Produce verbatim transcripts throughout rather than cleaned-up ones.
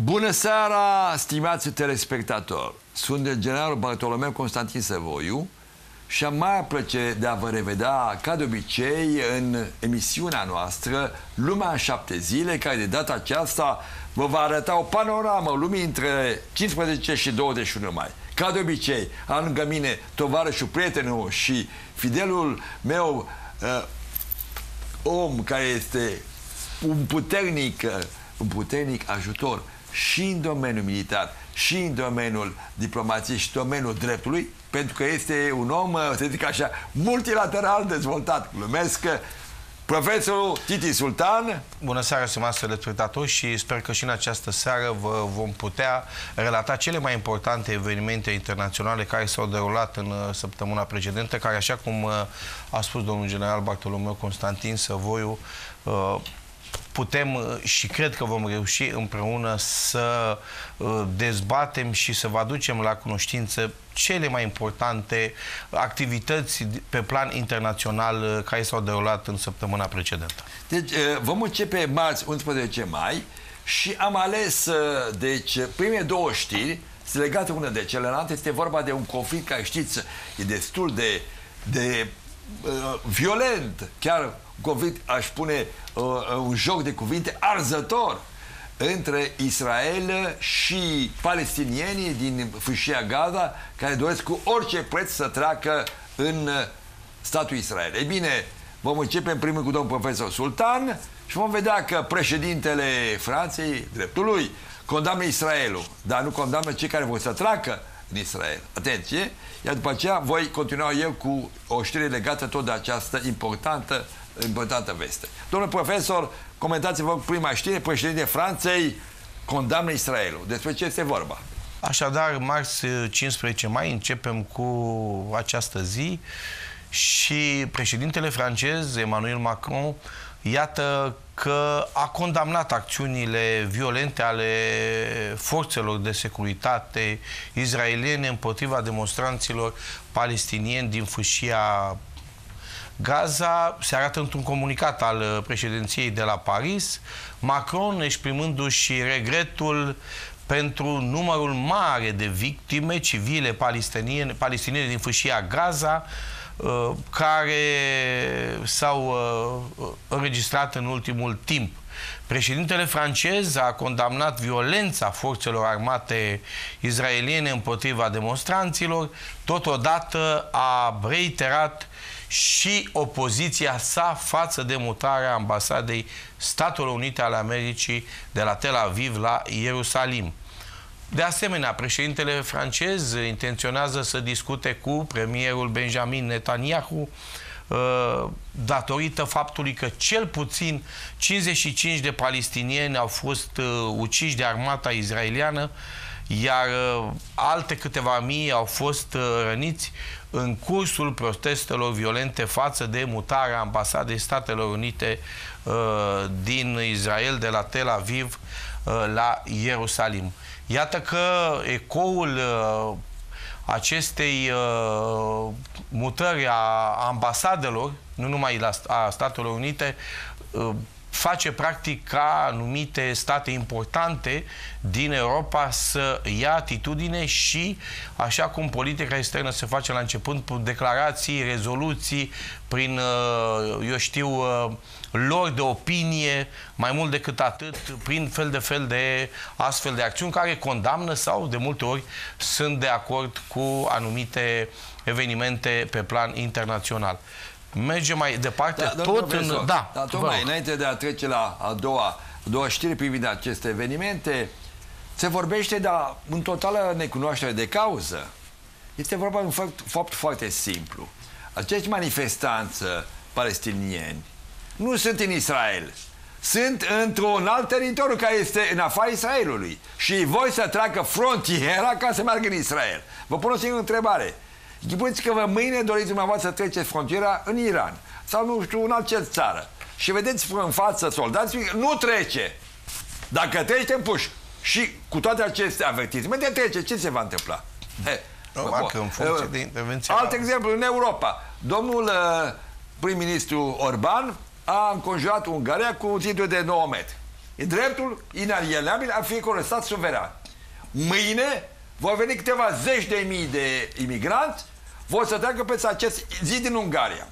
Bună seara, stimați telespectatori! Sunt generalul Bartolomeu Constantin Săvoiu și am mare plăcere de a vă revedea, ca de obicei, în emisiunea noastră Lumea în șapte zile, care de data aceasta vă va arăta o panoramă lumii între cincisprezece și douăzeci și unu mai. Ca de obicei, am lângă mine tovarășul, prietenul și fidelul meu uh, om care este un puternic, uh, un puternic ajutor și în domeniul militar, și în domeniul diplomației și domeniul dreptului, pentru că este un om, să zic așa, multilateral dezvoltat. Glumesc. Profesorul Titi Sultan. Bună seara, stimați telespectatori, și sper că și în această seară vă vom putea relata cele mai importante evenimente internaționale care s-au derulat în săptămâna precedentă, care, așa cum a spus domnul general Bartolomeu Constantin Săvoiu, putem și cred că vom reuși împreună să dezbatem și să vă aducem la cunoștință cele mai importante activități pe plan internațional care s-au derulat în săptămâna precedentă. Deci vom începe marți, unsprezece mai, și am ales, deci, primele două știri legate una de celelalte. Este vorba de un conflict care, știți, e destul de, de uh, violent, chiar conflict, aș spune, uh, un joc de cuvinte arzător între Israel și palestinienii din fâșia Gaza, care doresc cu orice preț să treacă în statul Israel. Ei bine, vom începe în primul cu domnul profesor Sultan și vom vedea că președintele Franței, dreptul lui, condamnă Israelul, dar nu condamnă cei care vor să treacă în Israel. Atenție! Iar după aceea voi continua eu cu o știre legată tot de această importantă importantă veste. Domnule profesor, comentați-vă prima știre: președintele Franței condamnă Israelul. Despre ce este vorba? Așadar, marți cincisprezece mai începem cu această zi și președintele francez, Emmanuel Macron, iată că a condamnat acțiunile violente ale forțelor de securitate israeliene împotriva demonstranților palestinieni din fâșia Gaza. Se arată într-un comunicat al președinției de la Paris, Macron exprimându-și regretul pentru numărul mare de victime civile palestiniene, palestiniene din fâșia Gaza, care s-au înregistrat în ultimul timp. Președintele francez a condamnat violența forțelor armate israeliene împotriva demonstranților, totodată a reiterat și opoziția sa față de mutarea ambasadei Statelor Unite ale Americii de la Tel Aviv la Ierusalim. De asemenea, președintele francez intenționează să discute cu premierul Benjamin Netanyahu datorită faptului că cel puțin cincizeci și cinci de palestinieni au fost uciși de armata israeliană, iar alte câteva mii au fost răniți în cursul protestelor violente față de mutarea ambasadei Statelor Unite uh, din Israel de la Tel Aviv uh, la Ierusalim. Iată că ecoul uh, acestei uh, mutări a ambasadelor, nu numai la, a Statelor Unite, uh, face practic ca anumite state importante din Europa să ia atitudine și, așa cum politica externă se face la început, prin declarații, rezoluții, prin, eu știu, lor de opinie, mai mult decât atât, prin fel de fel de astfel de acțiuni care condamnă sau, de multe ori, sunt de acord cu anumite evenimente pe plan internațional. Mergem mai departe, da, tot profesor, în... Da, dar tocmai înainte de a trece la a doua, a doua știre privind aceste evenimente, se vorbește de a, în totală necunoaștere de cauză. Este vorba de un fapt, fapt foarte simplu. Acești manifestanți palestinieni nu sunt în Israel. Sunt într-un alt teritoriu care este în afara Israelului. Și voi să treacă frontiera ca să meargă în Israel. Vă pun o singură întrebare. Închipuiți că vă mâine doriți dumneavoastră să treceți frontiera în Iran sau, nu știu, în altă țară și vedeți în față soldați, nu trece. Dacă trece, împuși. Și cu toate aceste avertismente trece, ce se va întâmpla? He, no, că în funcție de intervenție. Alt exemplu, în Europa. Domnul uh, prim-ministru Orban a înconjurat Ungaria cu un zid de nouă metri. E dreptul inalienabil al fiecărui stat suveran. Mâine vor veni câteva zeci de mii de imigranți, vor să treacă peste acest zid din Ungaria.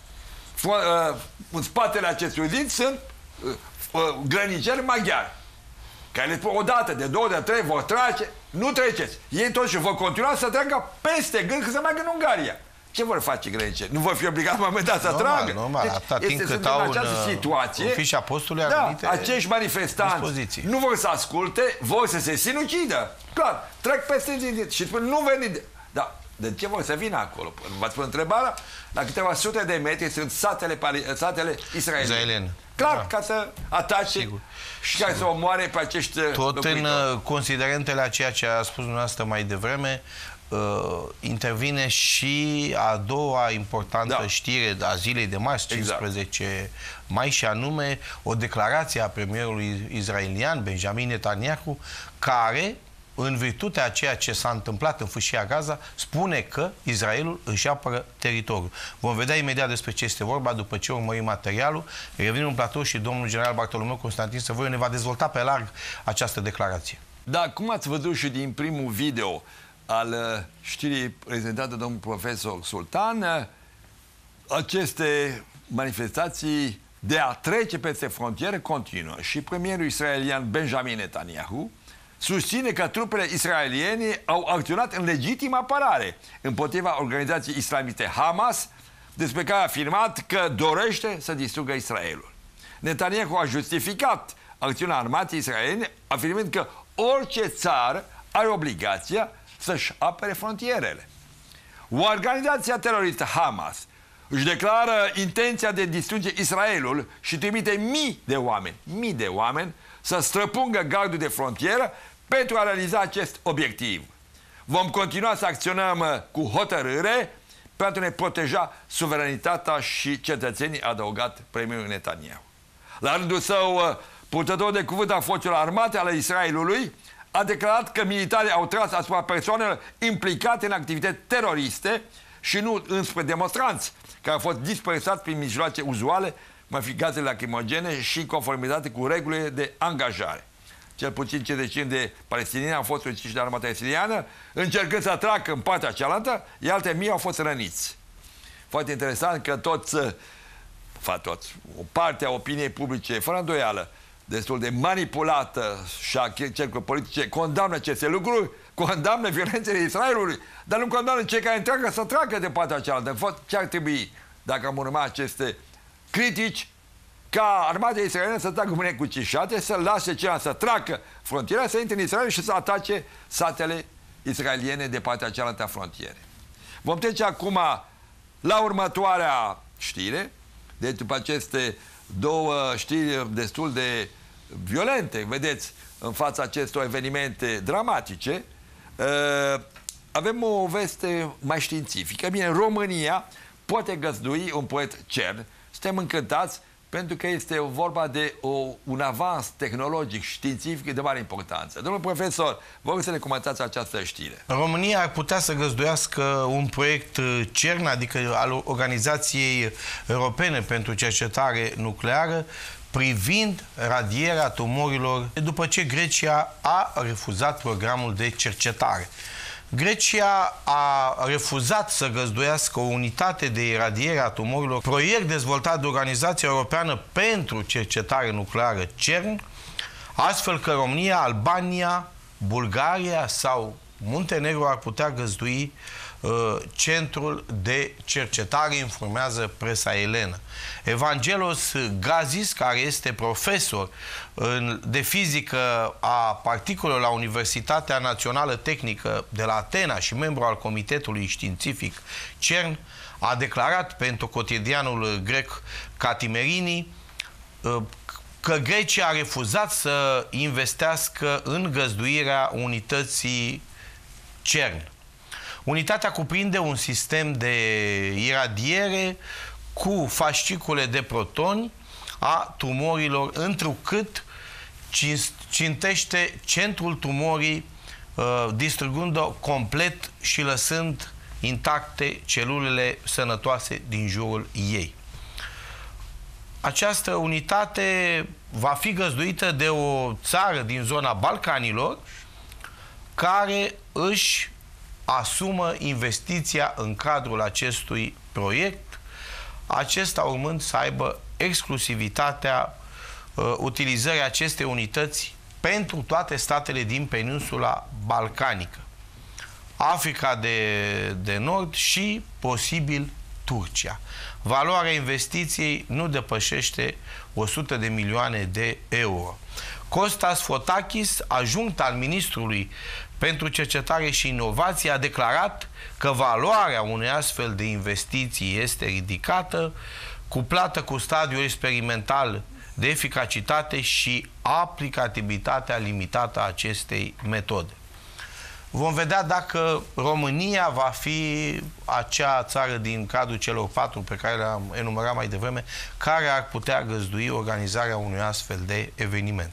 În spatele acestui zid sunt grăniceri maghiari, care le spun odată, de două, de trei, vor trece, nu treceți. Ei totuși vor continua să treacă peste gând că să meargă în Ungaria. Ce vor face grăniceri? Nu vor fi obligați la un moment dat să normal, tragă? Normal, deci, atâta timp cât au în, situație, în fișa postului da, acești manifestanți dispoziții. Nu vor să asculte, vor să se sinucidă. Clar, trec peste zi și spun, nu veni. Da, de ce vor să vină acolo? V-ați spus întrebarea? La câteva sute de metri sunt satele, satele israeliene. Israeliene. Clar, da. Ca să atace Sigur. și ca să omoare pe acești Tot locuitori. În considerentele a ceea ce a spus dumneavoastră mai devreme, Uh, intervine și a doua importantă da. știre a zilei de marți, cincisprezece exact. mai, și anume o declarație a premierului israelian Benjamin Netanyahu, care, în virtutea a ceea ce s-a întâmplat în fâșia Gaza, spune că Israelul își apără teritoriul. Vom vedea imediat despre ce este vorba după ce urmărim materialul. Revenim în platou și domnul general Bartolomeu Constantin Săvoiu ne va dezvolta pe larg această declarație. Da, cum ați văzut și din primul video al știrii prezentate de domnul profesor Sultan, aceste manifestații de a trece peste frontiere continuă și premierul israelian Benjamin Netanyahu susține că trupele israeliene au acționat în legitimă apărare împotriva organizației islamiste Hamas, despre care a afirmat că dorește să distrugă Israelul. Netanyahu a justificat acțiunea armatei israeliene, afirmând că orice țară are obligația să-și apere frontierele. Organizația teroristă Hamas își declară intenția de distruge Israelul și trimite mii de oameni, mii de oameni să străpungă gardul de frontieră pentru a realiza acest obiectiv. Vom continua să acționăm cu hotărâre pentru a ne proteja suveranitatea și cetățenii, a adăugat premierul Netanyahu. La rândul său, purtător de cuvânt a forțelor armate ale Israelului a declarat că militarii au tras asupra persoanelor implicate în activități teroriste și nu înspre demonstranți, care au fost dispersați prin mijloace uzuale, mai fi gaze lacrimogene și în conformitate cu regulile de angajare. Cel puțin cincizeci și cinci de palestinieni au fost uciși de armata israeliană, încercând să treacă în partea cealaltă, iar alte mii au fost răniți. Foarte interesant că toți, toți o parte a opiniei publice, fără îndoială, destul de manipulată și a cercuri politice, condamnă aceste lucruri, condamnă violențele Israelului, dar nu condamnă cei care întreagă să treacă de partea cealaltă. Ce ar trebui, dacă am urma aceste critici, ca armata israeliană să tragă mâine cu cișate, să lase ceilalți să treacă frontiera, să intre în Israel și să atace satele israeliene de partea cealaltă a frontierei. Vom trece acum la următoarea știre. Deci după aceste două știri destul de violente, vedeți, în fața acestor evenimente dramatice, avem o veste mai științifică. Bine, România poate găzdui un proiect CERN. Suntem încântați pentru că este vorba de o, un avans tehnologic, științific de mare importanță. Domnul profesor, vă rog să ne comentați această știre. România ar putea să găzduiască un proiect CERN, adică al Organizației Europene pentru Cercetare Nucleară, privind radierea tumorilor, după ce Grecia a refuzat programul de cercetare. Grecia a refuzat să găzduiască o unitate de iradiere a tumorilor, proiect dezvoltat de Organizația Europeană pentru Cercetare Nucleară CERN, astfel că România, Albania, Bulgaria sau Muntenegru ar putea găzdui uh, centrul de cercetare, informează presa elenă. Evangelos Gazis, care este profesor în, de fizică a particulelor la Universitatea Națională Tehnică de la Atena și membru al Comitetului Științific CERN, a declarat pentru cotidianul grec Catimerini uh, că Grecia a refuzat să investească în găzduirea unității CERN. Unitatea cuprinde un sistem de iradiere cu fascicule de protoni a tumorilor, întrucât țintește centrul tumorii, distrugând-o complet și lăsând intacte celulele sănătoase din jurul ei. această unitate va fi găzduită de o țară din zona Balcanilor care își asumă investiția în cadrul acestui proiect, acesta urmând să aibă exclusivitatea uh, utilizării acestei unități pentru toate statele din peninsula balcanică, Africa de, de Nord și, posibil, Turcia. Valoarea investiției nu depășește o sută de milioane de euro. Costas Fotakis, adjunct al ministrului pentru cercetare și inovație, a declarat că valoarea unei astfel de investiții este ridicată, cuplată cu stadiul experimental de eficacitate și aplicabilitatea limitată a acestei metode. Vom vedea dacă România va fi acea țară din cadrul celor patru pe care le-am enumerat mai devreme, care ar putea găzdui organizarea unui astfel de eveniment.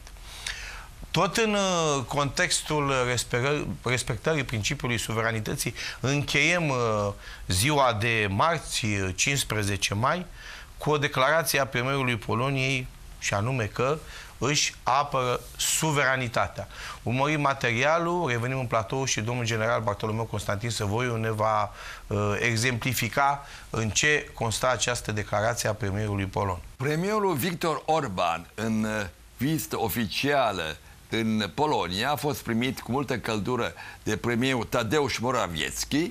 Tot în contextul respectării principiului suveranității, încheiem ziua de marți, cincisprezece mai, cu o declarație a premierului Poloniei, și anume că își apără suveranitatea. Urmărim materialul, revenim în platou și domnul general Bartolomeu Constantin Săvoiu ne va uh, exemplifica în ce constă această declarație a premierului polon. Premierul Victor Orban, în vizită oficială în Polonia, a fost primit cu multă căldură de premierul Tadeusz Morawiecki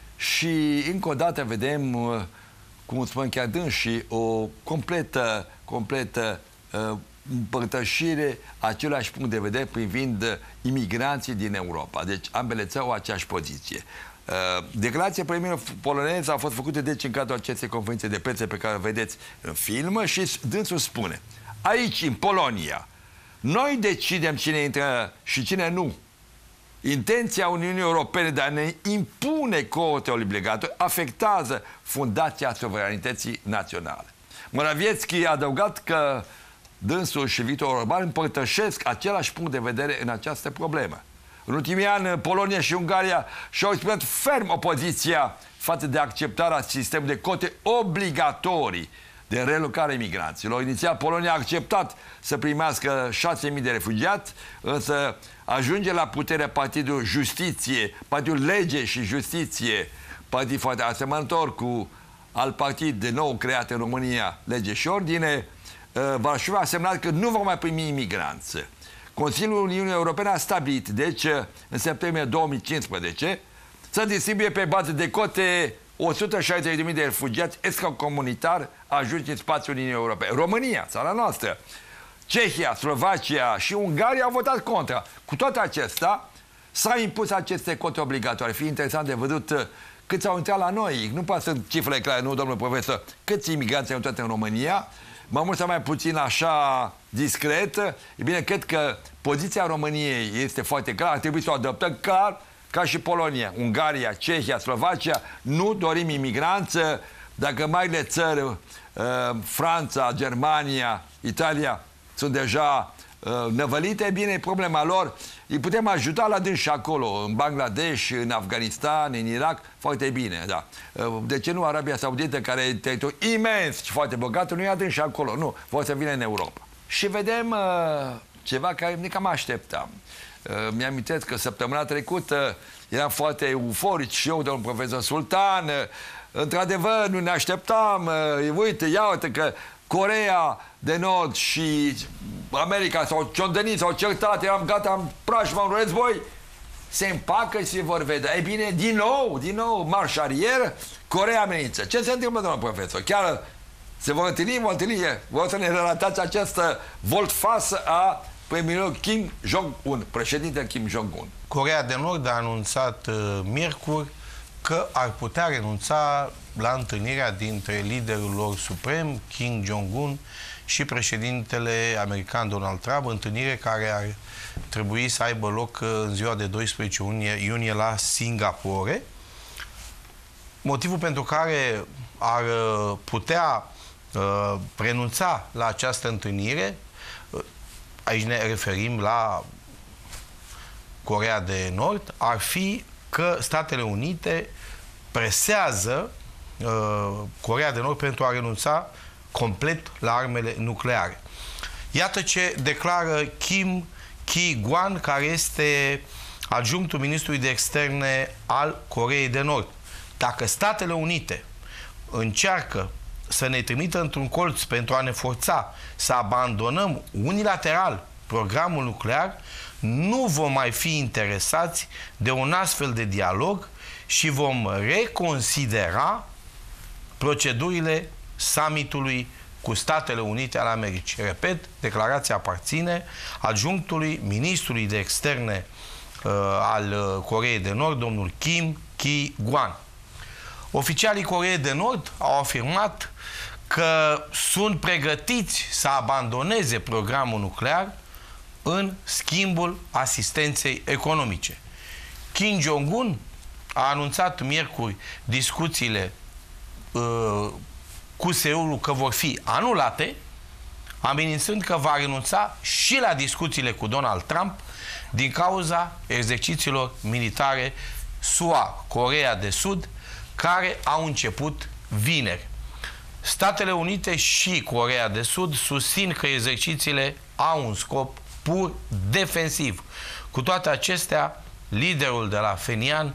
și încă o dată vedem, cum spun chiar dânsii, o completă, completă uh, împărtășire același punct de vedere privind imigranții din Europa. Deci ambele țări au aceeași poziție. Uh, declarația premierului polonez a fost făcută deci în cadrul acestei conferințe de presă pe care o vedeți în film și dânsul spune: aici, în Polonia, noi decidem cine intră și cine nu. Intenția Uniunii Europene de a ne impune cote obligatorii afectează fundația suveranității naționale. Morawiecki a adăugat că dânsul și Victor Orban împărtășesc același punct de vedere în această problemă. În ultimii ani, Polonia și Ungaria și-au exprimat ferm opoziția față de acceptarea sistemului de cote obligatorii de relocare imigranților. Inițial, Polonia a acceptat să primească șase mii de refugiați, însă ajunge la putere Partidul Justiție, Partidul Lege și Justiție, partid foarte asemănător cu al partid de nou creat în România, Lege și Ordine. Varșovia a semnat că nu va mai primi imigranți. Consiliul Uniunii Europene a stabilit, deci, în septembrie două mii cincisprezece, să distribuie pe bază de cote o sută șaizeci de mii de refugiați extracomunitari ajunși în spațiul Uniunii Europene. România, țara noastră, Cehia, Slovacia și Ungaria au votat contra. Cu toate acestea, s-au impus aceste cote obligatorii. Fi interesant de văzut câți au intrat la noi. Nu poate sunt cifre clare, nu, domnul profesor. Câți imigranți au intrat în România? Mai mult sau mai puțin așa discret. E bine, cred că poziția României este foarte clară. Ar trebui să o adoptăm clar, ca și Polonia, Ungaria, Cehia, Slovacia. Nu dorim imigranți. Dacă marile țări, Franța, Germania, Italia, sunt deja năvălite, bine, e problema lor. Îi putem ajuta la dânsi acolo, în Bangladesh, în Afganistan, în Irak, foarte bine, da. De ce nu Arabia Saudită, care e teritoriu imens și foarte bogat, nu i-a dânsi acolo, nu, vor să vină în Europa. Și vedem uh, ceva care ne cam așteptam. Uh, Mi-amintesc că săptămâna trecută eram foarte euforici și eu, domnul profesor Sultan. Uh, într-adevăr, nu ne așteptam. Uh, uite, ia uite că Coreea de Nord și America s-au ciondănit, s-au certat, eram gata în prașma un război, se împacă și se vor vedea. E bine, din nou, din nou, marș arier, Coreea amenință. Ce se întâmplă, domnul profesor? Chiar se vor întâlni, vor întâlni, vor să ne relatați această volte-face a premierului Kim Jong-un, președintele Kim Jong-un. Coreea de Nord a anunțat uh, miercuri că ar putea renunța la întâlnirea dintre liderul lor suprem, Kim Jong-un, și președintele american Donald Trump, întâlnire care ar trebui să aibă loc în ziua de doisprezece iunie la Singapore. Motivul pentru care ar putea uh, renunța la această întâlnire, aici ne referim la Coreea de Nord, ar fi că Statele Unite presează uh, Coreea de Nord pentru a renunța complet la armele nucleare. Iată ce declară Kim Ki-gwan, care este adjunctul ministrului de externe al Coreei de Nord. Dacă Statele Unite încearcă să ne trimită într-un colț pentru a ne forța să abandonăm unilateral programul nuclear, nu vom mai fi interesați de un astfel de dialog și vom reconsidera procedurile summitului cu Statele Unite ale Americii. Repet, declarația aparține adjunctului ministrului de externe uh, al Coreei de Nord, domnul Kim Ki-gwan. Oficialii Coreei de Nord au afirmat că sunt pregătiți să abandoneze programul nuclear în schimbul asistenței economice. Kim Jong-un a anunțat miercuri discuțiile uh, cu Seulul că vor fi anulate, amenințând că va renunța și la discuțiile cu Donald Trump din cauza exercițiilor militare S U A, Coreea de Sud, care au început vineri. Statele Unite și Coreea de Sud susțin că exercițiile au un scop pur defensiv. Cu toate acestea, liderul de la Pyongyang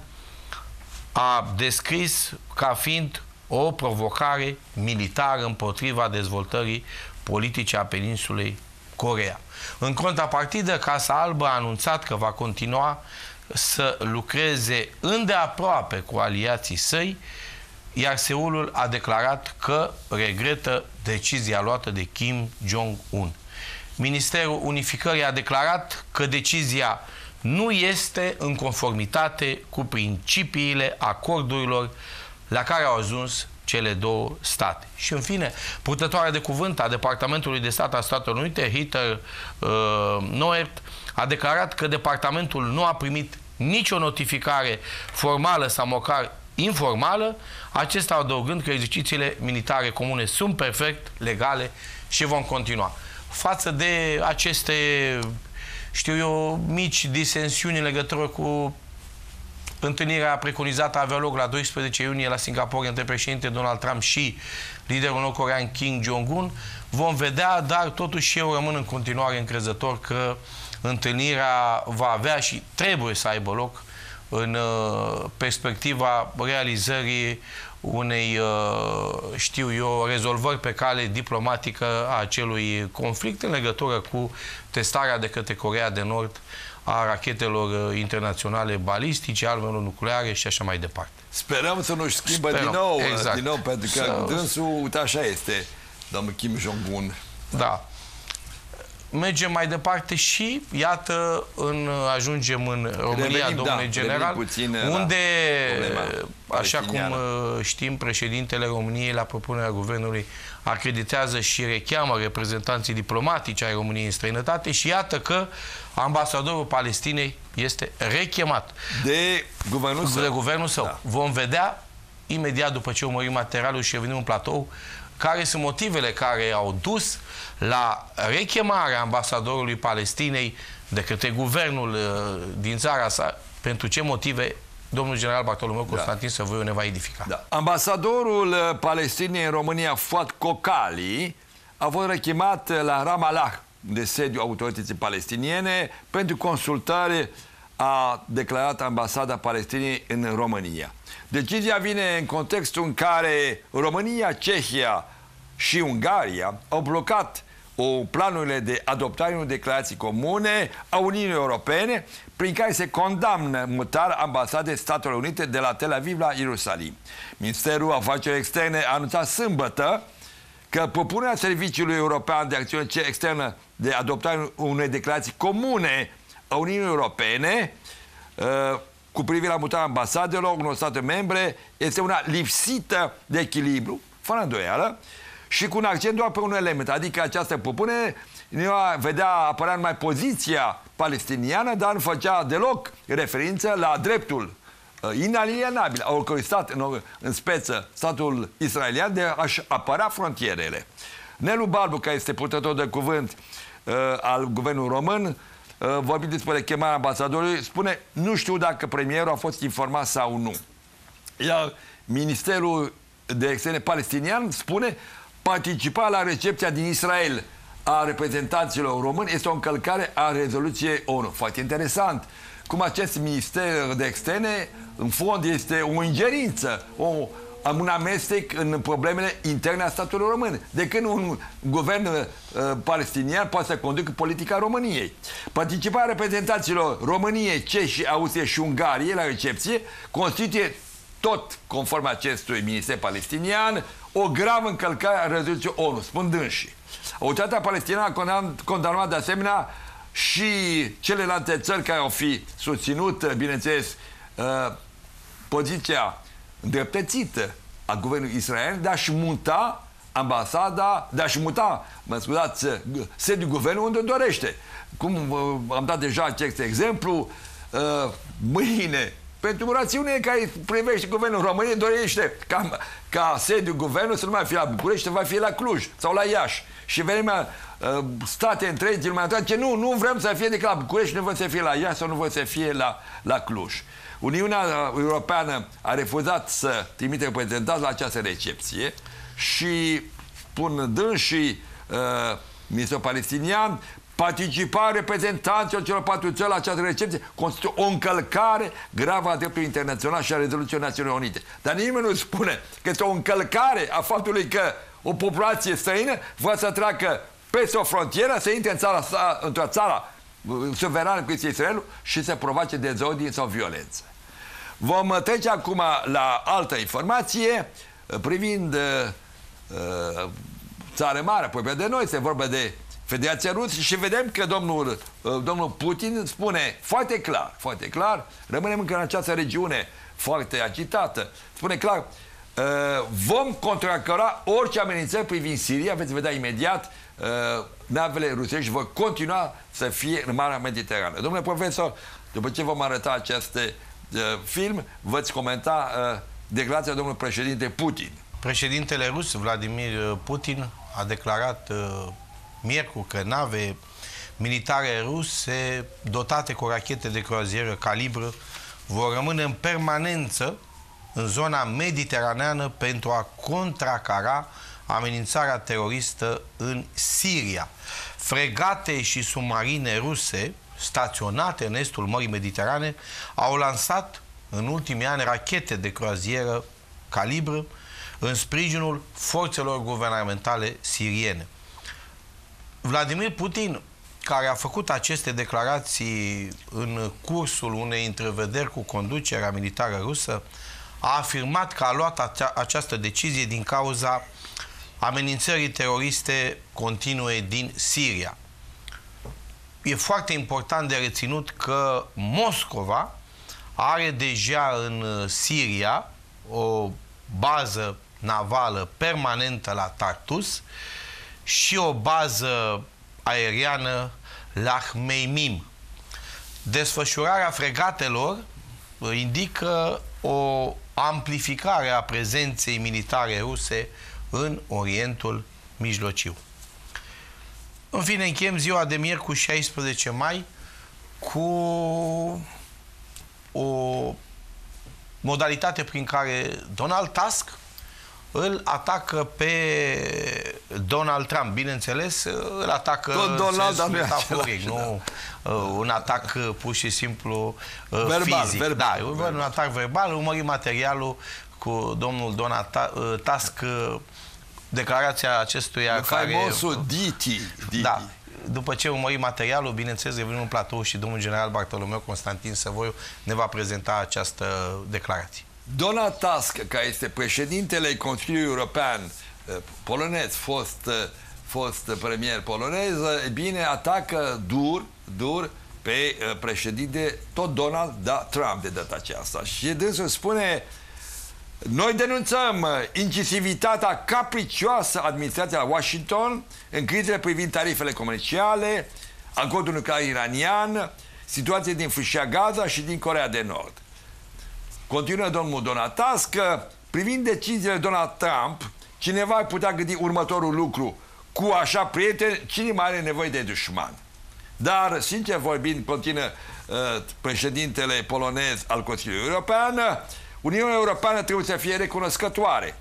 a descris ca fiind o provocare militară împotriva dezvoltării politice a peninsulei Coreea. În contrapartidă, Casa Albă a anunțat că va continua să lucreze îndeaproape cu aliații săi, iar Seulul a declarat că regretă decizia luată de Kim Jong-un. Ministerul Unificării a declarat că decizia nu este în conformitate cu principiile acordurilor la care au ajuns cele două state. Și în fine, purtătoarea de cuvânt a Departamentului de Stat al Statelor Unite, Heather uh, Nauert, a declarat că departamentul nu a primit nicio notificare formală sau măcar informală, acesta adăugând că exercițiile militare comune sunt perfect legale și vom continua. Față de aceste, știu eu, mici disensiuni în legătură cu întâlnirea preconizată a avea loc la doisprezece iunie la Singapore între președinte Donald Trump și liderul nord-corean Kim Jong-un, vom vedea, dar totuși eu rămân în continuare încrezător că întâlnirea va avea și trebuie să aibă loc în uh, perspectiva realizării unei, uh, știu eu, rezolvări pe cale diplomatică a acelui conflict în legătură cu testarea de către Coreea de Nord a rachetelor uh, internaționale balistice, armelor nucleare și așa mai departe. Sperăm să nu-și schimbă din nou, exact. din nou, pentru că să... dânsul, uite așa este, domnul Kim Jong-un. Da. Mergem mai departe și, iată, în, ajungem în România, revenim, domnule da, general, puțin, unde, așa cum știm, președintele României, la propunerea guvernului, acreditează și recheamă reprezentanții diplomatici ai României în străinătate și iată că ambasadorul Palestinei este rechemat de guvernul său. De guvernul său. Da. Vom vedea, imediat după ce urmărim materialul și revenim în platou, care sunt motivele care au dus la rechemarea ambasadorului Palestinei de către guvernul uh, din țara sa, pentru ce motive domnul general Bartolomeu Constantin da. Săvoiu ne va edifica. Da. Ambasadorul Palestinei în România, Fuad Kokali, a fost rechemat la Ramallah, de sediu autorității palestiniene, pentru consultare, a declarat ambasada Palestinei în România. Decizia vine în contextul în care România, Cehia și Ungaria au blocat o planurile de adoptare unei declarații comune a Uniunii Europene prin care se condamnă mutarea ambasadei Statelor Unite de la Tel Aviv la Ierusalim. Ministerul Afacerilor Externe a anunțat sâmbătă că propunerea Serviciului European de Acțiune Externă de adoptare unei declarații comune a Uniunii Europene uh, cu privire la mutarea ambasadelor unor state membre este una lipsită de echilibru, fără îndoială, și cu un accent doar pe un element, adică această propunere nu va vedea apărea numai poziția palestiniană, dar nu făcea deloc referință la dreptul uh, inalienabil a oricărui stat, în, în speță statul israelian, de a-și apăra frontierele. Nelu Barbu, care este purtător de cuvânt uh, al guvernului român, uh, vorbind despre chemarea ambasadorului, spune, nu știu dacă premierul a fost informat sau nu. Iar Ministerul de Externe palestinian spune, participa la recepția din Israel a reprezentanților români este o încălcare a rezoluției ONU. Foarte interesant cum acest minister de externe, în fond, este o ingerință, o, un amestec în problemele interne a statului român. De când un guvern uh, palestinian poate să conducă politica României. Participarea reprezentanților României, Ceșii, Austriei și Ungariei la recepție constituie tot, conform acestui minister palestinian, o gravă încălcare a rezoluției ONU, spun dânsii. Autoritatea palestiniană a condamnat de asemenea și celelalte țări care au fi susținut, bineînțeles, poziția îndreptățită a guvernului israelian de a-și muta ambasada, de a-și muta, mă scuzați, sediul guvernului unde dorește. Cum am dat deja acest exemplu, mâine, pentru rațiune care privește guvernul României, dorește ca, ca sediul guvernului să nu mai fie la București, să va fi la Cluj sau la Iași. Și vedem uh, state întregi din lumea ce nu, nu vrem să fie decât la București, nu vrem să fie la Iași sau nu vrem să fie la, la Cluj. Uniunea Europeană a refuzat să trimite reprezentanți la această recepție și spun dânsii uh, ministrul palestinian, participarea reprezentanților celor patru țări la această recepție constituie o încălcare gravă a dreptului internațional și a rezoluției Națiunilor Unite. Dar nimeni nu spune că este o încălcare a faptului că o populație străină vrea să treacă peste o frontieră, să intre în țara, într-o țară suverană cu Israelul și să provoace dezordine sau violență. Vom trece acum la altă informație privind uh, țară mare, aproape de noi, se vorba de Federația Rusă și vedem că domnul, domnul Putin spune foarte clar, foarte clar, rămânem încă în această regiune foarte agitată, spune clar, vom contracara orice amenințări privind Siria, veți vedea imediat, navele rusești vor continua să fie în Marea Mediterană. Domnule profesor, după ce vom arăta acest film, veți comenta declarația domnului președinte Putin. Președintele rus, Vladimir Putin, a declarat miercuri că nave militare ruse dotate cu rachete de croazieră calibră vor rămâne în permanență în zona mediteraneană pentru a contracara amenințarea teroristă în Siria. Fregate și submarine ruse staționate în estul Mării Mediterane au lansat în ultimii ani rachete de croazieră calibră în sprijinul forțelor guvernamentale siriene. Vladimir Putin, care a făcut aceste declarații în cursul unei întrevederi cu conducerea militară rusă, a afirmat că a luat acea, această decizie din cauza amenințării teroriste continue din Siria. E foarte important de reținut că Moscova are deja în Siria o bază navală permanentă la Tartus și o bază aeriană la Hmeimim. Desfășurarea fregatelor indică o amplificare a prezenței militare ruse în Orientul Mijlociu. În fine, încheiem ziua de miercuri șaisprezece mai cu o modalitate prin care Donald Tusk îl atacă pe Donald Trump. Bineînțeles, îl atacă Donald, metaforic, nu uh, un atac pur și simplu uh, verbal, fizic. Verbal, da, verbal. un atac verbal. Urmărim materialul cu domnul Donald Tusk, declarația acestuia care... Faimosul Diti. Da. După ce urmărim materialul, bineînțeles, revenim în platou și domnul general Bartolomeu Constantin Săvoiu ne va prezenta această declarație. Donald Tusk, care este președintele Consiliului European polonez, fost, fost premier polonez, e bine, atacă dur, dur pe președinte tot Donald da, Trump de data aceasta. Și dânsul spune: noi denunțăm incisivitatea capricioasă a administrației la Washington în crizele privind tarifele comerciale, acordul nuclear iranian, situația din Fâșia Gaza și din Coreea de Nord. Continuă domnul Donald Tusk, privind deciziile Donald Trump, cineva ar putea gândi următorul lucru: cu așa prieteni, cine mai are nevoie de dușman? Dar, sincer vorbind, continuă uh, președintele polonez al Consiliului European, Uniunea Europeană trebuie să fie recunoscătoare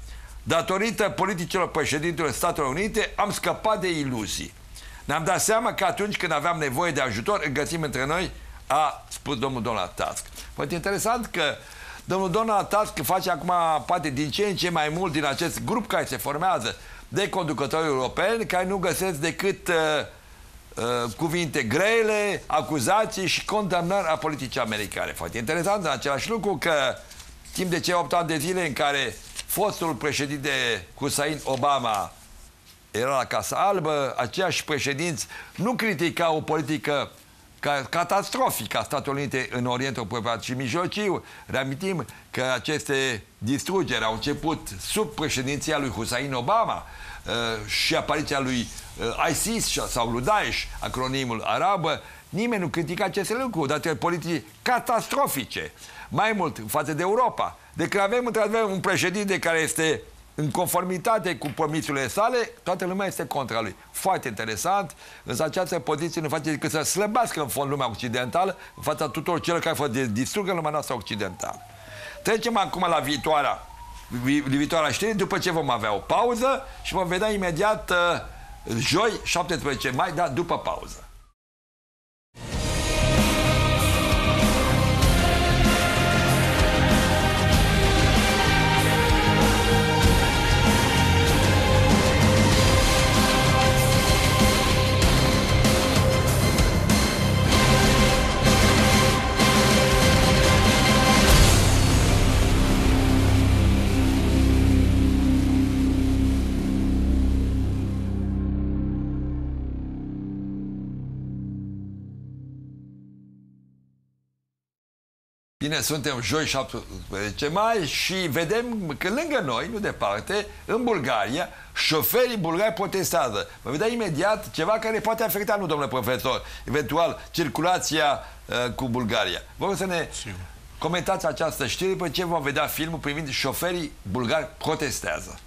datorită politicilor președintelor Statelor Unite, am scăpat de iluzii. Ne-am dat seama că atunci când aveam nevoie de ajutor, îl găsim între noi, a spus domnul Donald Tusk. Foarte interesant că domnul Donald Tusk face acum parte din ce în ce mai mult din acest grup care se formează de conducători europeni, care nu găsesc decât uh, uh, cuvinte grele, acuzații și condamnări a politicii americane. Foarte interesant în același lucru că timp de cei opt ani de zile în care fostul președinte Hussein Obama era la Casa Albă, aceiași președinți nu criticau o politică catastrofică a Statelor Unite în Orientul Apropiat și Mijlociu. Reamintim că aceste distrugeri au început sub președinția lui Hussein Obama uh, și apariția lui uh, ISIS sau lui Daesh, acronimul arab. Nimeni nu critica aceste lucruri, datorită politicii catastrofice. Mai mult, față de Europa. Deci că avem într-adevăr un președinte care este în conformitate cu promisurile sale, toată lumea este contra lui. Foarte interesant, însă această poziție nu face decât să slăbească în fond lumea occidentală în fața tuturor celor care fac de distrugă lumea noastră occidentală. Trecem acum la viitoarea, viitoarea știre, după ce vom avea o pauză și vom vedea imediat uh, joi, șaptesprezece mai, da, după pauză. Bine, suntem joi șaptesprezece mai și vedem că lângă noi, nu departe, în Bulgaria, șoferii bulgari protestează. Vă vedea imediat ceva care poate afecta, nu, domnule profesor, eventual circulația uh, cu Bulgaria. Vă rog să ne Sigur. comentați această știre după ce vom vedea filmul privind șoferii bulgari protestează.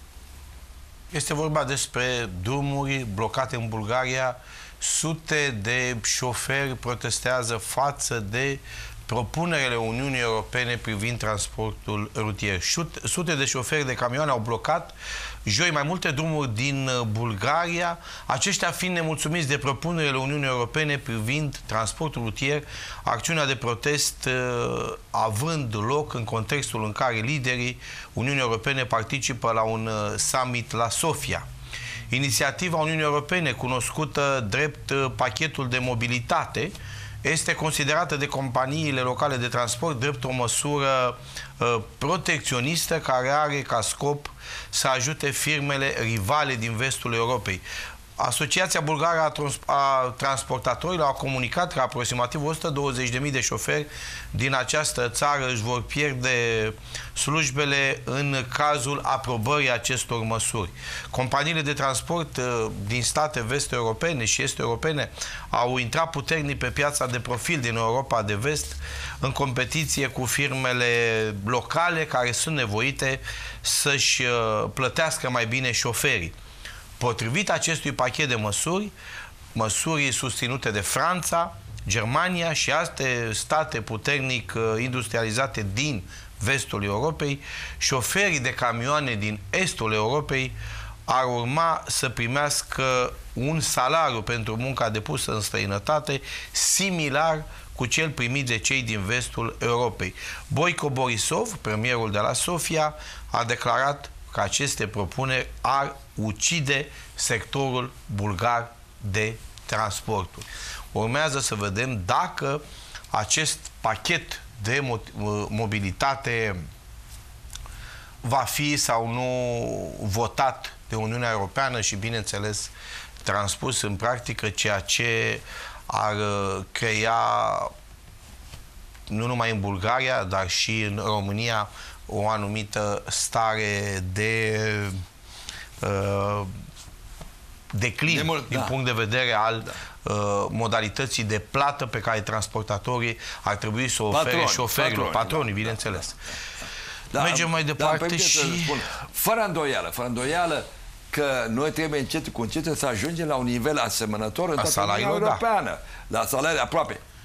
Este vorba despre drumuri blocate în Bulgaria. Sute de șoferi protestează față de propunerele Uniunii Europene privind transportul rutier. Sute de șoferi de camioane au blocat joi mai multe drumuri din Bulgaria, aceștia fiind nemulțumiți de propunerile Uniunii Europene privind transportul rutier, acțiunea de protest având loc în contextul în care liderii Uniunii Europene participă la un summit la Sofia. Inițiativa Uniunii Europene, cunoscută drept pachetul de mobilitate, este considerată de companiile locale de transport drept o măsură uh, protecționistă care are ca scop să ajute firmele rivale din vestul Europei. Asociația Bulgară a, trans a Transportatorilor a comunicat că aproximativ o sută douăzeci de mii de șoferi din această țară își vor pierde slujbele în cazul aprobării acestor măsuri. Companiile de transport din state vest-europene și est-europene au intrat puternic pe piața de profil din Europa de vest în competiție cu firmele locale care sunt nevoite să-și plătească mai bine șoferii. Potrivit acestui pachet de măsuri, măsuri susținute de Franța, Germania și alte state puternic industrializate din vestul Europei, șoferii de camioane din estul Europei ar urma să primească un salariu pentru munca depusă în străinătate similar cu cel primit de cei din vestul Europei. Boico Borisov, premierul de la Sofia, a declarat că aceste propuneri ar ucide sectorul bulgar de transporturi. Urmează să vedem dacă acest pachet de mobilitate va fi sau nu votat de Uniunea Europeană și, bineînțeles, transpus în practică, ceea ce ar crea nu numai în Bulgaria, dar și în România o anumită stare de uh, declin de mult, din da. punct de vedere al da. uh, modalității de plată pe care transportatorii ar trebui să o ofere patroni, șoferilor, patroni, patronii, da, bineînțeles. Da, Mergem mai departe da, și... Spun, fără îndoială, fără îndoială că noi trebuie încet cu încet să ajungem la un nivel asemănător în toată Uniunea Europeană. Da. La salarii aproape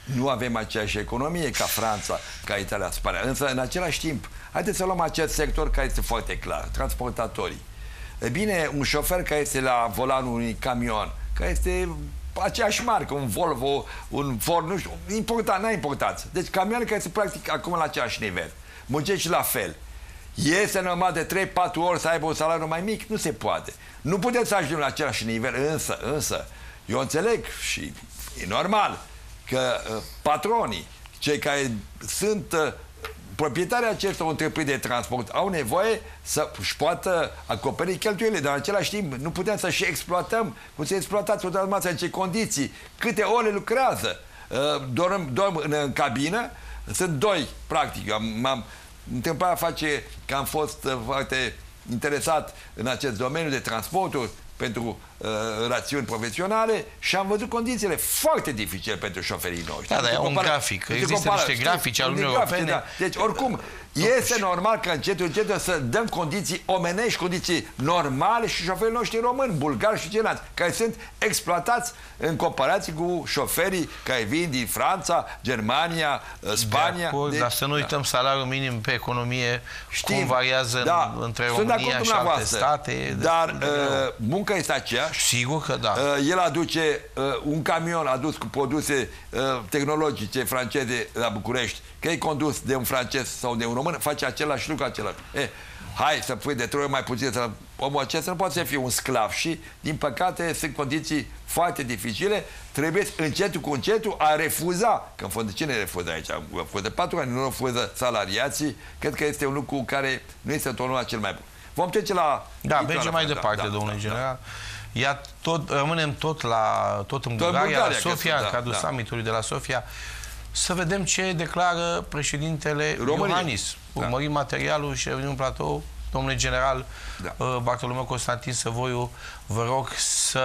Nu avem aceeași economie ca Franța, ca Italia, Spania. Însă, în același timp, haideți să luăm acest sector care este foarte clar, transportatorii. E bine, un șofer care este la volanul unui camion, care este aceeași marcă, un Volvo, un Ford, nu știu, important, n-a importanță. Deci camioane care se practic acum la același nivel. Muncești la fel. Este normal de trei patru ori să aibă un salariu mai mic? Nu se poate. Nu putem să ajungem la același nivel, însă, însă, eu înțeleg și e normal că uh, patronii, cei care sunt uh, proprietarii acestor întreprinderi de transport au nevoie să își poată acoperi cheltuielile, dar în același timp nu putem să și exploatăm, cum să exploatați odată în ce condiții, câte ore lucrează. Uh, dorm, dorm în, în cabină, sunt doi, practic, m-am întâmplat face că am fost uh, foarte interesat în acest domeniu de transporturi pentru uh, rațiuni profesionale și am văzut condițiile foarte dificile pentru șoferii noștri. Da, dar e un grafic. Există compara, niște grafici al Uniunii Europene. Da. Deci, oricum, este normal că încetul, încetul să dăm condiții omenești, condiții normale și șoferii noștri români, bulgari și ceilalți, care sunt exploatați în comparație cu șoferii care vin din Franța, Germania, Spania. De acord, deci, dar să nu uităm da. salariul minim pe economie, știm, cum variază da, între România și alte state. Dar uh, munca este aceeași. Sigur că da. Uh, el aduce uh, un camion adus cu produse uh, tehnologice franceze la București, că e condus de un francez sau de un român, face același lucru, același. Eh, hai să pui de trei ori mai puțin, să omul acesta nu poate să fie un sclav și, din păcate, sunt condiții foarte dificile. Trebuie încetul cu încetul a refuza, că în fond de cine refuză aici? De patru ani nu refuză salariații, cred că este un lucru care nu este tonul cel mai bun. Vom trece la... Da, mergem mai departe, da, domnule da, general. Da. Ia tot, rămânem tot, la, tot în tot Bulgaria, Bulgaria, la Sofia, în da, cadrul da. summitului de la Sofia. Să vedem ce declară președintele România. Iohannis. Urmărim da. materialul și revenim în platou. Domnule general da. Bartolomeu Constantin Săvoiu, vă rog să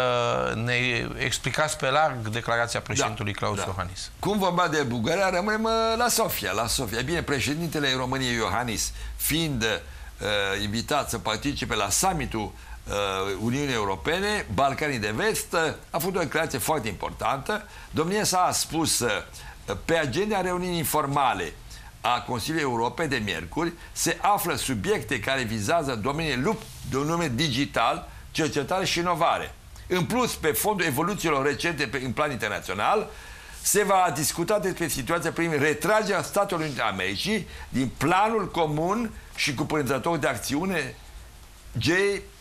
ne explicați pe larg declarația președintelui da. Klaus da. Iohannis. Cum vorba de Bulgaria, rămânem la Sofia. La Sofia. Bine, președintele României Iohannis, fiind uh, invitat să participe la summitul uh, Uniunii Europene, Balcanii de Vest, uh, a făcut o declarație foarte importantă. Domnia sa a spus uh, pe agenda reuniunii informale a Consiliului Europei de miercuri se află subiecte care vizează domeniul domeniul digital, cercetare și inovare. În plus, pe fondul evoluțiilor recente în plan internațional, se va discuta despre situația privind retragerea Statelor Unite ale Americii din planul comun și cuprinzător de acțiune J P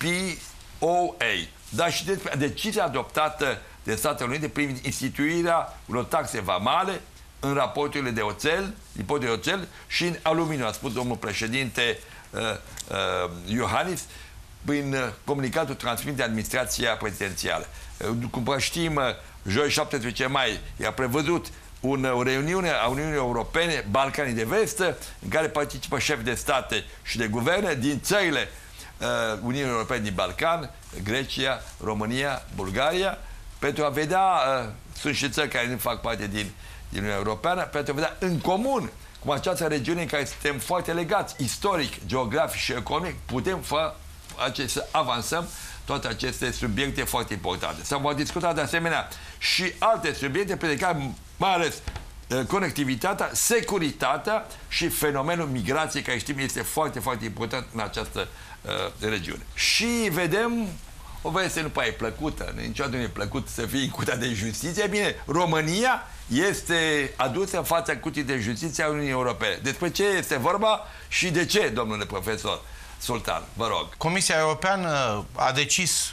O A, dar și despre decizia adoptată de Statele Unite privind instituirea unor taxe vamale în raporturile de oțel, import de oțel și în aluminiu, a spus domnul președinte uh, uh, Iohannis prin uh, comunicatul transmis de administrația prezidențială. Uh, cum știm, uh, joi șaptesprezece mai i-a prevăzut un, o reuniune a Uniunii Europene, Balcanii de Vest, în care participă șefi de state și de guverne din țările uh, Uniunii Europene din Balcan, Grecia, România, Bulgaria, pentru a vedea, uh, sunt și țări care nu fac parte din din Uniunea Europeană, pentru a vedea în comun cu această regiune în care suntem foarte legați, istoric, geografic și economic, putem face să avansăm toate aceste subiecte foarte importante. S-au mai discutat de asemenea și alte subiecte, pe care mai ales conectivitatea, securitatea și fenomenul migrației, care știm este foarte, foarte important în această uh, regiune. Și vedem o veste nu prea e plăcută, niciodată nu e plăcut să fii în Curtea de Justiție. Bine, România este adusă în fața Curții de Justiție a Uniunii Europene. Despre ce este vorba și de ce, domnule profesor Sultan? Vă rog. Comisia Europeană a decis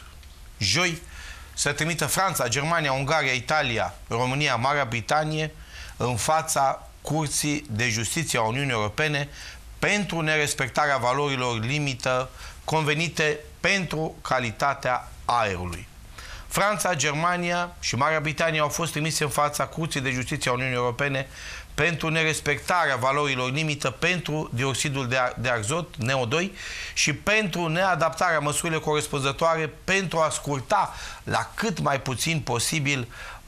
joi să trimită Franța, Germania, Ungaria, Italia, România, Marea Britanie în fața Curții de Justiție a Uniunii Europene pentru nerespectarea valorilor limită convenite pentru calitatea aerului. Franța, Germania și Marea Britanie au fost trimise în fața Curții de Justiție a Uniunii Europene pentru nerespectarea valorilor limită pentru dioxidul de azot, N O doi, și pentru neadaptarea măsurilor corespunzătoare pentru a scurta la cât mai puțin posibil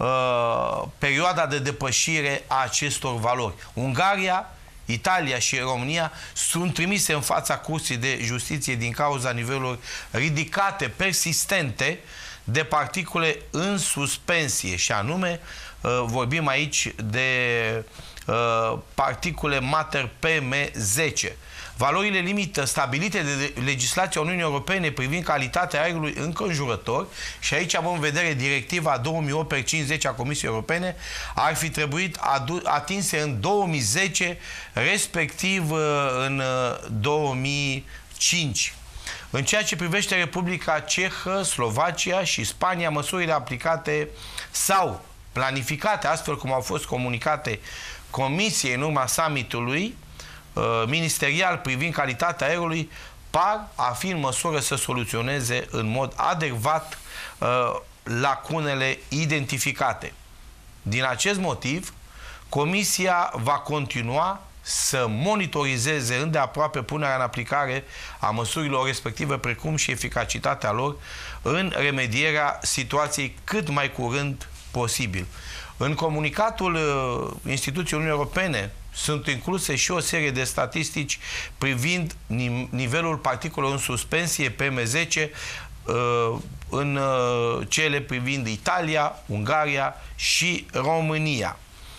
uh, perioada de depășire a acestor valori. Ungaria, Italia și România sunt trimise în fața Curții de Justiție din cauza nivelurilor ridicate, persistente, de particule în suspensie, și anume vorbim aici de uh, particule mater P M zece. Valorile limită stabilite de legislația Uniunii Europene privind calitatea aerului înconjurător, și aici am în vedere directiva două mii opt pe cincizeci a Comisiei Europene, ar fi trebuit atinse în două mii zece, respectiv în două mii cinci. În ceea ce privește Republica Cehă, Slovacia și Spania, măsurile aplicate sau planificate, astfel cum au fost comunicate Comisiei în urma summitului ministerial privind calitatea aerului, par a fi în măsură să soluționeze în mod adecvat uh, lacunele identificate. Din acest motiv, Comisia va continua să monitorizeze îndeaproape punerea în aplicare a măsurilor respective, precum și eficacitatea lor în remedierea situației cât mai curând posibil. În comunicatul uh, Instituției Uniunii Europene sunt incluse și o serie de statistici privind nivelul particulelor în suspensie P M zece uh, în uh, cele privind Italia, Ungaria și România.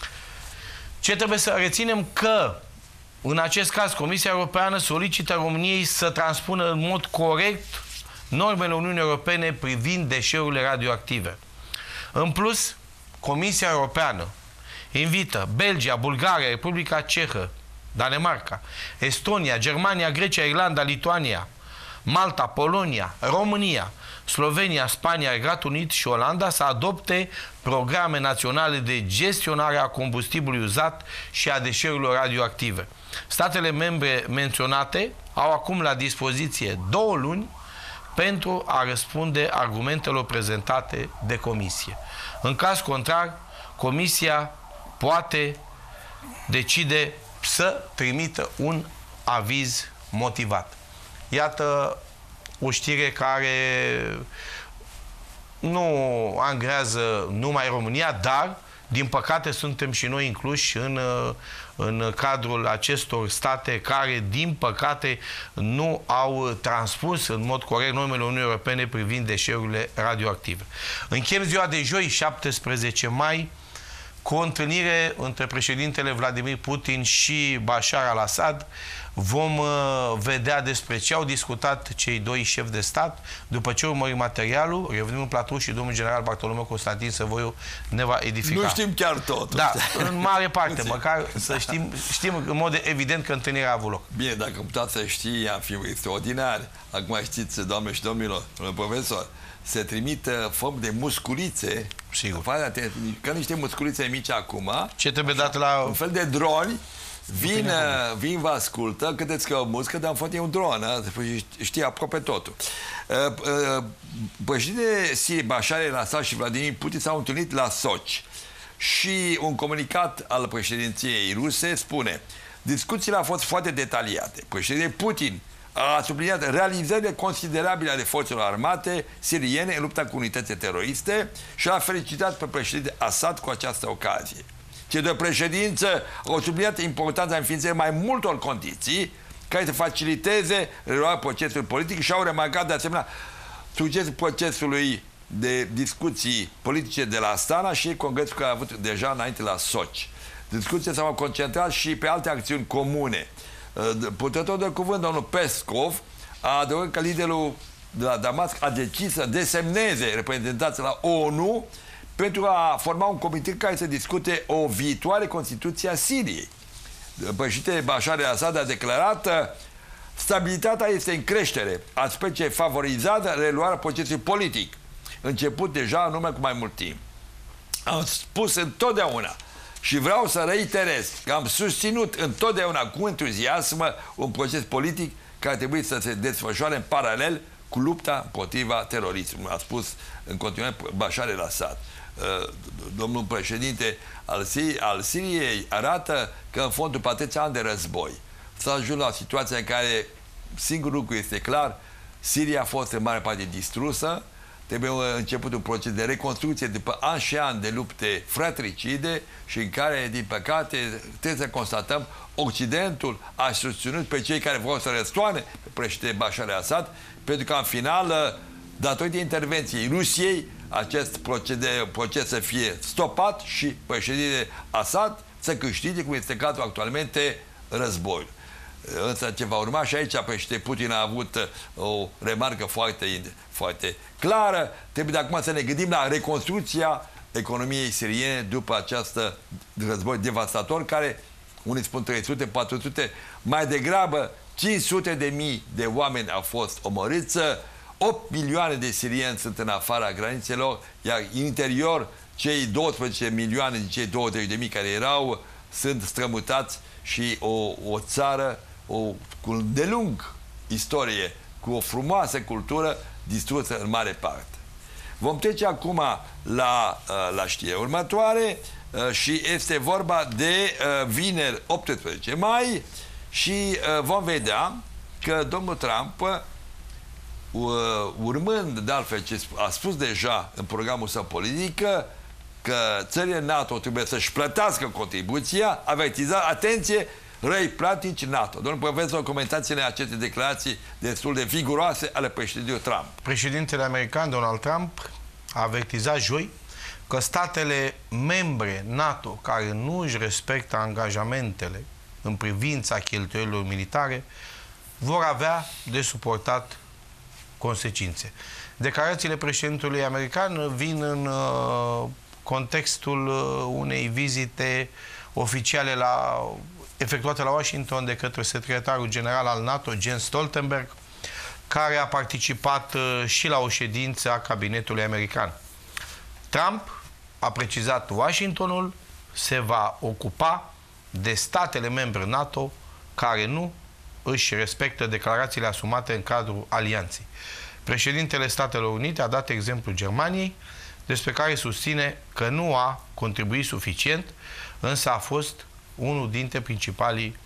Ce trebuie să reținem? Că în acest caz Comisia Europeană solicită României să transpună în mod corect normele Uniunii Europene privind deșeurile radioactive. În plus, Comisia Europeană invită Belgia, Bulgaria, Republica Cehă, Danemarca, Estonia, Germania, Grecia, Irlanda, Lituania, Malta, Polonia, România, Slovenia, Spania, Regatul Unit și Olanda să adopte programe naționale de gestionare a combustibilului uzat și a deșeurilor radioactive. Statele membre menționate au acum la dispoziție două luni pentru a răspunde argumentelor prezentate de Comisie. În caz contrar, Comisia poate decide să trimită un aviz motivat. Iată o știre care nu angrează numai România, dar, din păcate, suntem și noi incluși în, în cadrul acestor state care, din păcate, nu au transpus în mod corect normele Uniunii Europene privind deșeurile radioactive. Încheiem ziua de joi, șaptesprezece mai, cu o întâlnire între președintele Vladimir Putin și Bashar al-Assad. Vom uh, vedea despre ce au discutat cei doi șefi de stat. După ce urmărim materialul, revenim în platou și domnul general Bartolomeu Constantin Săvoiu ne va edifica. Nu știm chiar tot. Da, în mare parte, măcar să știm, știm în mod evident că întâlnirea a avut loc. Bine, dacă puteți să știi, am fi extraordinar. Acum știți, doamne și domnilor, domnule profesor, se trimit făm de musculițe, sigur, ca niște musculițe mici acum. Ce trebuie dat la... Un fel de droni. Vin, vin, vă ascultă, credeți că o muscă, dar în fapt e un dron, știe aproape totul. Președintele Siriei, Bashar al-Assad și Vladimir Putin s-au întâlnit la Sochi și un comunicat al președinției ruse spune: discuțiile au fost foarte detaliate. Președintele Putin a subliniat realizările considerabile ale forțelor armate siriene în lupta cu unitățile teroriste și a felicitat pe președintele Assad cu această ocazie. Cei doi președinți au subliniat importanța înființării mai multor condiții care să faciliteze reluarea procesului politic și au remarcat de asemenea succesul procesului de discuții politice de la Astana și congresul care a avut deja înainte la Sochi. Discuțiile s-au concentrat și pe alte acțiuni comune. Purtătorul de cuvânt, domnul Peskov, a adăugat că liderul de la Damasc a decis să desemneze reprezentanții la ONU pentru a forma un comitet care să discute o viitoare Constituție a Siriei. Președintele Bashar al-Assad a declarat: stabilitatea este în creștere, aspect ce favorizează reluarea procesului politic, început deja în urmă cu mai mult timp. Am spus întotdeauna și vreau să reiterez că am susținut întotdeauna cu entuziasm un proces politic care trebuie să se desfășoare în paralel cu lupta împotriva terorismului, a spus în continuare Bashar al-Assad. Domnul președinte al, Sir al Siriei arată că în fond, după atâția ani de război, s-a ajuns la situația în care singurul lucru este clar: Siria a fost în mare parte distrusă, trebuie început un proces de reconstrucție după ani și ani de lupte fratricide și în care, din păcate, trebuie să constatăm, Occidentul a susținut pe cei care vor să răstoarne pe președintele Bashar al-Assad, pentru că în final, datorită intervenției Rusiei, acest procede, proces să fie stopat și președintele Assad să câștige, cum este cazul actualmente, războiul. Însă ce va urma și aici, președintele Putin a avut o remarcă foarte, foarte clară. Trebuie de acum să ne gândim la reconstrucția economiei siriene după această război devastator, care, unii spun trei sute, patru sute, mai degrabă cinci sute de mii de oameni au fost omorâți, opt milioane de sirieni sunt în afara granițelor, iar în interior cei douăsprezece milioane din cei douăzeci de mii care erau sunt strămutați și o, o țară o, cu un delung istorie, cu o frumoasă cultură distrusă în mare parte. Vom trece acum la, la știrea următoare și este vorba de vineri optsprezece mai și vom vedea că domnul Trump, urmând de altfel ce a spus deja în programul său politic, că țările NATO trebuie să-și plătească contribuția, avertiza, atenție, răi practici NATO. Domnul profesor, comentați-ne aceste declarații destul de viguroase ale președintelui Trump. Președintele american Donald Trump a avertizat joi că statele membre NATO care nu își respectă angajamentele în privința cheltuielilor militare vor avea de suportat consecințe. Declarațiile președintelui american vin în uh, contextul uh, unei vizite oficiale la, efectuate la Washington de către secretarul general al NATO, Jens Stoltenberg, care a participat uh, și la o ședință a cabinetului american. Trump a precizat: Washingtonul se va ocupa de statele membre NATO care nu își respectă declarațiile asumate în cadrul alianței. Președintele Statelor Unite a dat exemplu Germaniei, despre care susține că nu a contribuit suficient, însă a fost unul dintre principalii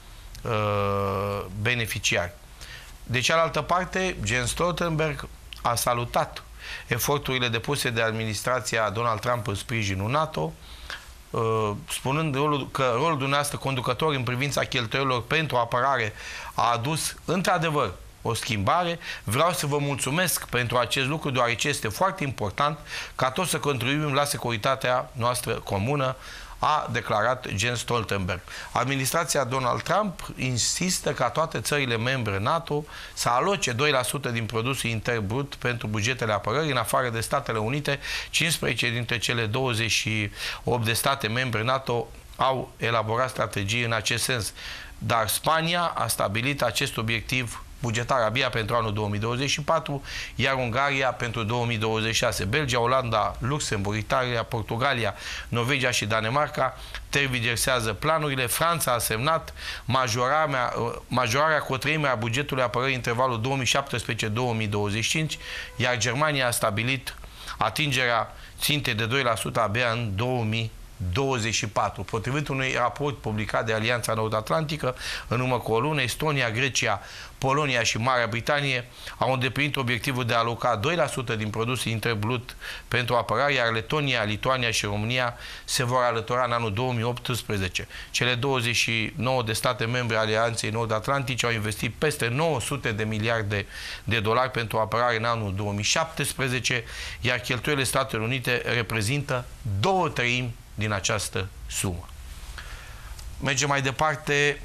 uh, beneficiari. De cealaltă parte, Jens Stoltenberg a salutat eforturile depuse de administrația Donald Trump în sprijinul NATO, uh, spunând rolul, că rolul dumneavoastră conducător în privința cheltuielilor pentru apărare a adus într-adevăr o schimbare. Vreau să vă mulțumesc pentru acest lucru, deoarece este foarte important ca toți să contribuim la securitatea noastră comună, a declarat Jens Stoltenberg. Administrația Donald Trump insistă ca toate țările membre NATO să aloce doi la sută din produsul intern brut pentru bugetele apărării, în afară de Statele Unite. cincisprezece dintre cele douăzeci și opt de state membre NATO au elaborat strategii în acest sens, dar Spania a stabilit acest obiectiv bugetar abia pentru anul două mii douăzeci și patru, iar Ungaria pentru două mii douăzeci și șase. Belgia, Olanda, Luxemburg, Italia, Portugalia, Norvegia și Danemarca tergiversează planurile. Franța a semnat majorarea, majorarea cu o treime a bugetului apărării în intervalul două mii șaptesprezece două mii douăzeci și cinci, iar Germania a stabilit atingerea țintei de doi la sută abia în două mii douăzeci și patru. Potrivit unui raport publicat de Alianța Nord-Atlantică, în urmă cu o lună, Estonia, Grecia, Polonia și Marea Britanie au îndeplinit obiectivul de a aloca doi la sută din produsul intern brut pentru apărare, iar Letonia, Lituania și România se vor alătura în anul două mii optsprezece. Cele douăzeci și nouă de state membre ale Alianței Nord-Atlantice au investit peste nouă sute de miliarde de dolari pentru apărare în anul două mii șaptesprezece, iar cheltuielile Statelor Unite reprezintă două treimi din această sumă. Mergem mai departe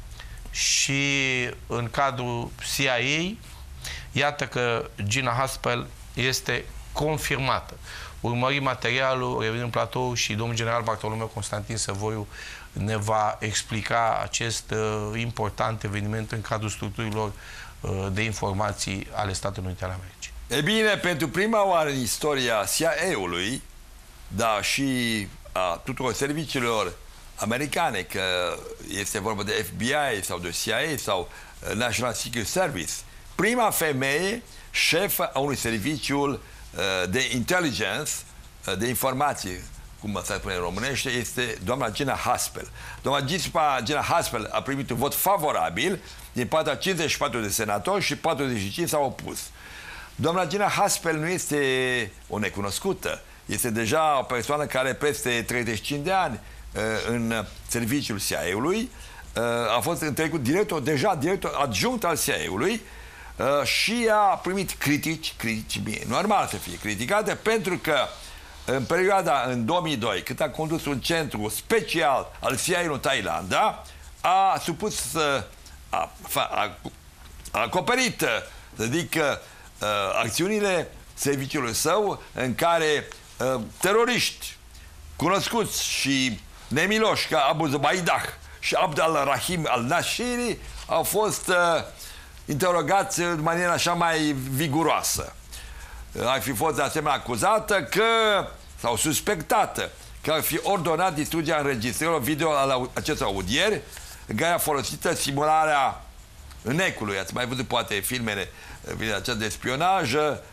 și în cadrul C I A, iată că Gina Haspel este confirmată. Urmărim materialul, revenim în platou și domnul general Bartolomeu Constantin Săvoiu ne va explica acest uh, important eveniment în cadrul structurilor uh, de informații ale Statelor Unite ale Americii. E bine, pentru prima oară în istoria C I A-ului, da, și a tuturor serviciilor americane, că este vorba de F B I sau de C I A sau National Security Service, prima femeie șef a unui serviciu de intelligence, de informații, cum se spune în românește, este doamna Gina Haspel. Doamna Gina Haspel a primit un vot favorabil din partea cincizeci și patru de senatori și patruzeci și cinci s-au opus. Doamna Gina Haspel nu este o necunoscută. Este deja o persoană care peste treizeci și cinci de ani în serviciul C I A-ului, a fost în trecut director, deja director adjunct al C I A-ului, uh, și a primit critici, critici bine, normal să fie criticate, pentru că în perioada, în două mii doi, când a condus un centru special al C I A în Thailanda, a supus, a, a, a acoperit, să zic, uh, acțiunile serviciului său în care uh, teroriști cunoscuți și nemiloși ca Abu Zubaydah și Abd al-Rahim al-Nashiri au fost uh, interogați de maniera așa mai viguroasă. Uh, ar fi fost de asemenea acuzată că, sau suspectată, că ar fi ordonat distrugerea înregistrărilor video al acestor audieri, în care a folosită simularea înecului. Ați mai văzut poate filmele acestea de spionaj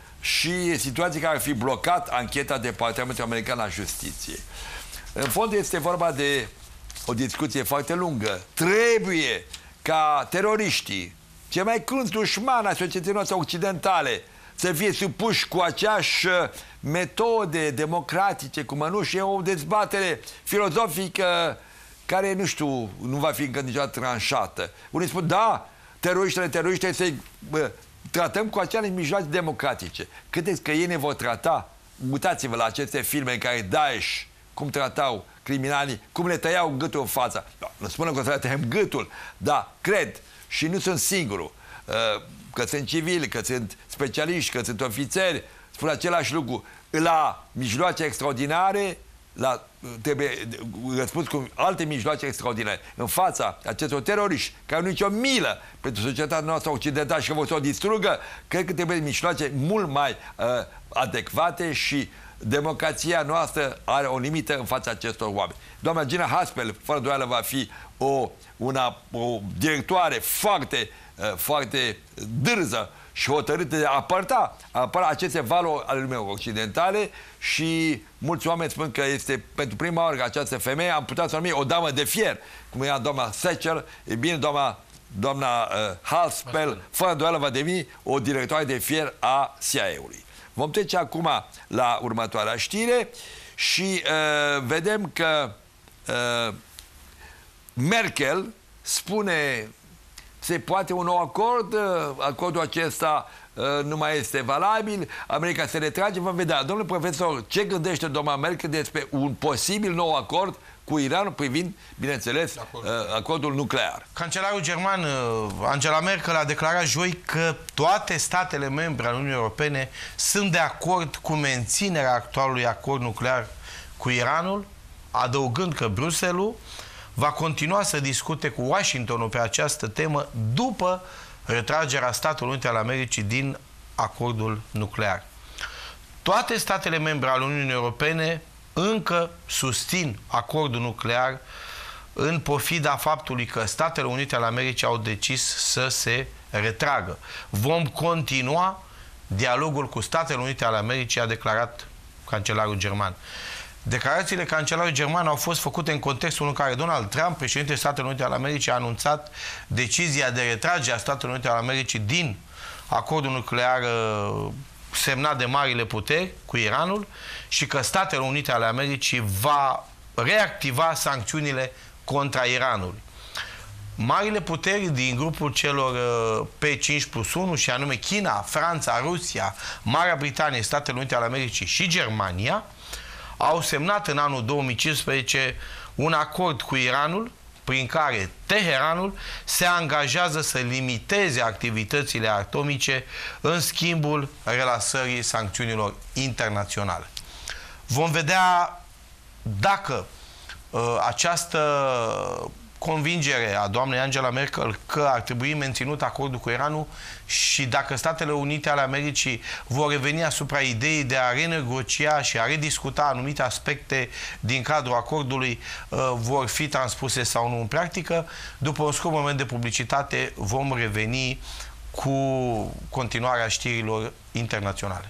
și situații care ar fi blocat ancheta Departamentului American al Justiției. În fond este vorba de o discuție foarte lungă. Trebuie ca teroriștii, cei mai crunți dușmani ai societății noastre occidentale, să fie supuși cu aceeași metode democratice, cu mănuși. E o dezbatere filozofică care, nu știu, nu va fi încă niciodată tranșată. Unii spun, da, teroriștele, teroriștele, să-i tratăm cu aceleași mijloace democratice. Credeți că ei ne vor trata? Uitați-vă la aceste filme în care Daesh, cum tratau criminalii, cum le tăiau gâtul în fața. Nu spunem că o să le tăiem gâtul, dar cred, și nu sunt singurul, că sunt civili, că sunt specialiști, că sunt ofițeri, spun același lucru. La mijloace extraordinare, la, trebuie răspuns cu alte mijloace extraordinare în fața acestor teroriști care nu nicio milă pentru societatea noastră occidentală și că vor să o distrugă. Cred că trebuie mijloace mult mai uh, adecvate și democrația noastră are o limită în fața acestor oameni. Doamna Gina Haspel, fără doială, va fi o, una, o directoare foarte, uh, foarte dârză și hotărâtă de a apărta, a apăra aceste valori ale lumii occidentale și mulți oameni spun că este pentru prima oară că această femeie am putea să o numim o damă de fier, cum era doamna Thatcher. E bine, doamna, doamna uh, Haspel, fără doială, va deveni o directoare de fier a C I A-ului. Vom trece acum la următoarea știre și uh, vedem că uh, Merkel spune se poate un nou acord, acordul acesta uh, nu mai este valabil, America se retrage, vom vedea. Domnule profesor, ce gândește doamna Merkel despre un posibil nou acord cu Iranul privind, bineînțeles, uh, acordul nuclear? Cancelarul german Angela Merkel a declarat joi că toate statele membre ale Uniunii Europene sunt de acord cu menținerea actualului acord nuclear cu Iranul, adăugând că Bruxelles va continua să discute cu Washingtonul pe această temă după retragerea Statelor Unite ale Americii din acordul nuclear. Toate statele membre ale Uniunii Europene încă susțin acordul nuclear în pofida faptului că Statele Unite ale Americii au decis să se retragă. Vom continua dialogul cu Statele Unite ale Americii, a declarat cancelarul german. Declarațiile cancelarului german au fost făcute în contextul în care Donald Trump, președintele Statelor Unite ale Americii, a anunțat decizia de retragere a Statelor Unite ale Americii din acordul nuclear semnat de marile puteri cu Iranul și că Statele Unite ale Americii va reactiva sancțiunile contra Iranului. Marile puteri din grupul celor P cinci plus unu, și anume China, Franța, Rusia, Marea Britanie, Statele Unite ale Americii și Germania, au semnat în anul două mii cincisprezece un acord cu Iranul prin care Teheranul se angajează să limiteze activitățile atomice în schimbul relaxării sancțiunilor internaționale. Vom vedea dacă uh, această convingere a doamnei Angela Merkel că ar trebui menținut acordul cu Iranul și dacă Statele Unite ale Americii vor reveni asupra ideii de a renegocia și a rediscuta anumite aspecte din cadrul acordului, vor fi transpuse sau nu în practică. După un scurt moment de publicitate vom reveni cu continuarea știrilor internaționale.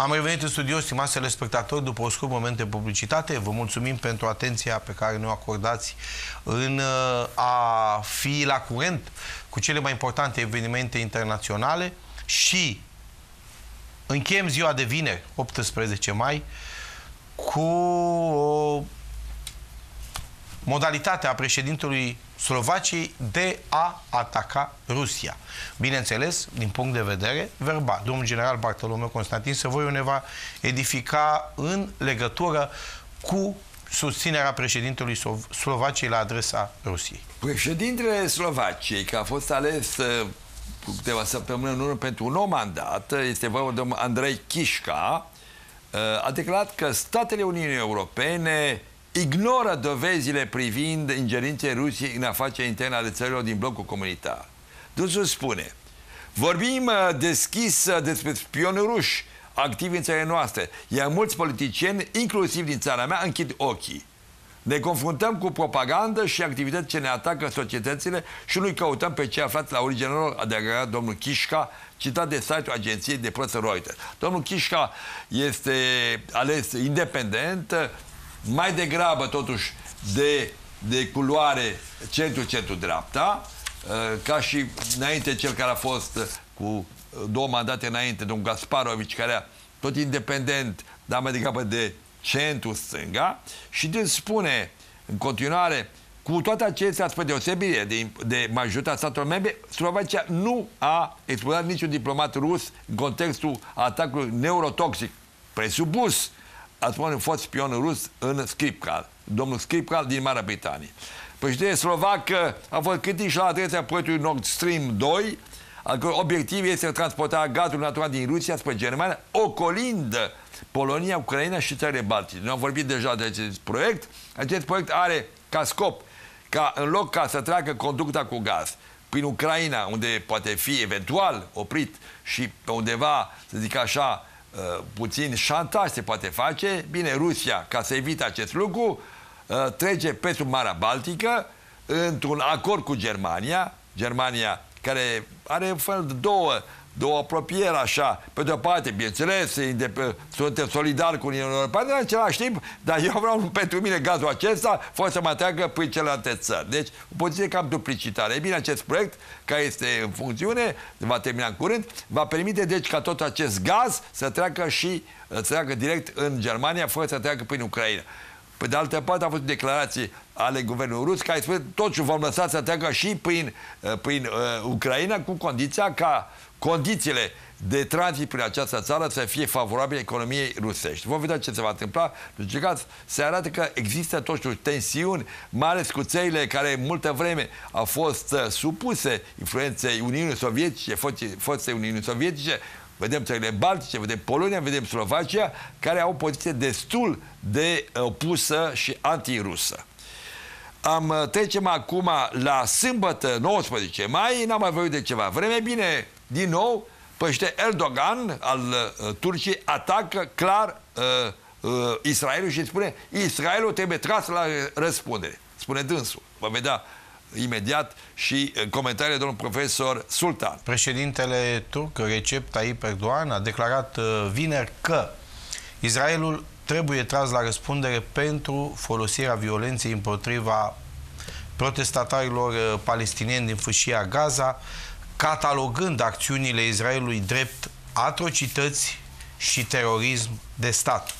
Am revenit în studio, stimați telespectatori, după o scurt moment de publicitate. Vă mulțumim pentru atenția pe care ne-o acordați în a fi la curent cu cele mai importante evenimente internaționale și încheiem ziua de vineri, optsprezece mai, cu o modalitate a președintelui Slovaciei de a ataca Rusia. Bineînțeles, din punct de vedere verbal. Domnul general Bartolomeu Constantin Săvoiu ne va edifica în legătură cu susținerea președintelui Slovaciei la adresa Rusiei. Președintele Slovaciei, că a fost ales cu câteva săptămâni în urmă pentru un nou mandat, este vorba de domnul Andrei Kiska, a declarat că Statele Uniunii Europene ignoră dovezile privind ingerințe Rusiei în afacerea internă ale țărilor din blocul comunitar. Dânsul spune: vorbim deschis despre spioni ruși activi în țările noastre, iar mulți politicieni, inclusiv din țara mea, închid ochii. Ne confruntăm cu propagandă și activități ce ne atacă societățile și nu-i căutăm pe cei aflați la originea lor, a declarat domnul Kiska, citat de site-ul agenției de presă Reuters. Domnul Kiska este ales independent, mai degrabă totuși de, de culoare centru-centru-dreapta, ca și înainte cel care a fost cu două mandate înainte, domnul Gasparovici, care a tot independent, dar mai degrabă de centru-stânga, și de spune în continuare: cu toate acestea, spre deosebire de, de majoritatea statelor membre, Slovacia nu a explodat niciun diplomat rus în contextul atacului neurotoxic presupus, a spune un fost spion rus în Skripal, domnul Skripal din Marea Britanie. Președintele slovac a fost critic și la adresa proiectului Nord Stream doi, al cărui obiectiv este transportarea gazului natural din Rusia spre Germania, ocolind Polonia, Ucraina și țările Baltice. Noi am vorbit deja de acest proiect. Acest proiect are ca scop ca în loc ca să treacă conducta cu gaz prin Ucraina, unde poate fi eventual oprit și pe undeva, să zic așa, puțin șantaj se poate face, bine, Rusia, ca să evite acest lucru, trece pe sub Marea Baltică într-un acord cu Germania, Germania care are în fel de două, două apropieri așa, pe de-o parte, bineînțeles, suntem solidari cu Uniunea Europeană, în același timp, dar eu vreau pentru mine gazul acesta, fără să mă treacă prin celelalte țări. Deci, o poziție cam duplicitară. E bine, acest proiect, care este în funcțiune, va termina în curând, va permite, deci, ca tot acest gaz să treacă și, să treacă direct în Germania, fără să treacă prin Ucraina. Pe de altă parte, au fost declarații ale guvernului rus care spune totuși vom lăsa să treacă și prin, prin uh, Ucraina, cu condiția ca condițiile de tranzit prin această țară să fie favorabile economiei rusești. Vom vedea ce se va întâmpla. În orice caz, se arată că există totuși tensiuni, mai ales cu țările care multă vreme au fost uh, supuse influenței Uniunii Sovietice, foste Uniunii Sovietice. Vedem țările Baltice, vedem Polonia, vedem Slovacia, care au o poziție destul de opusă și antirusă. Am, trecem acum la sâmbătă, nouăsprezece mai, n-am mai vorbit de ceva vreme. Bine, din nou, președintele Erdogan al uh, Turciei atacă clar uh, uh, Israelul și spune: Israelul trebuie tras la răspundere. Spune dânsul. Vă vedea imediat și comentariile domnului profesor Sultan. Președintele turc Recep Tayyip Erdogan a declarat uh, vineri că Israelul trebuie tras la răspundere pentru folosirea violenței împotriva protestatarilor uh, palestinieni din fâșia Gaza, catalogând acțiunile Israelului drept atrocități și terorism de stat.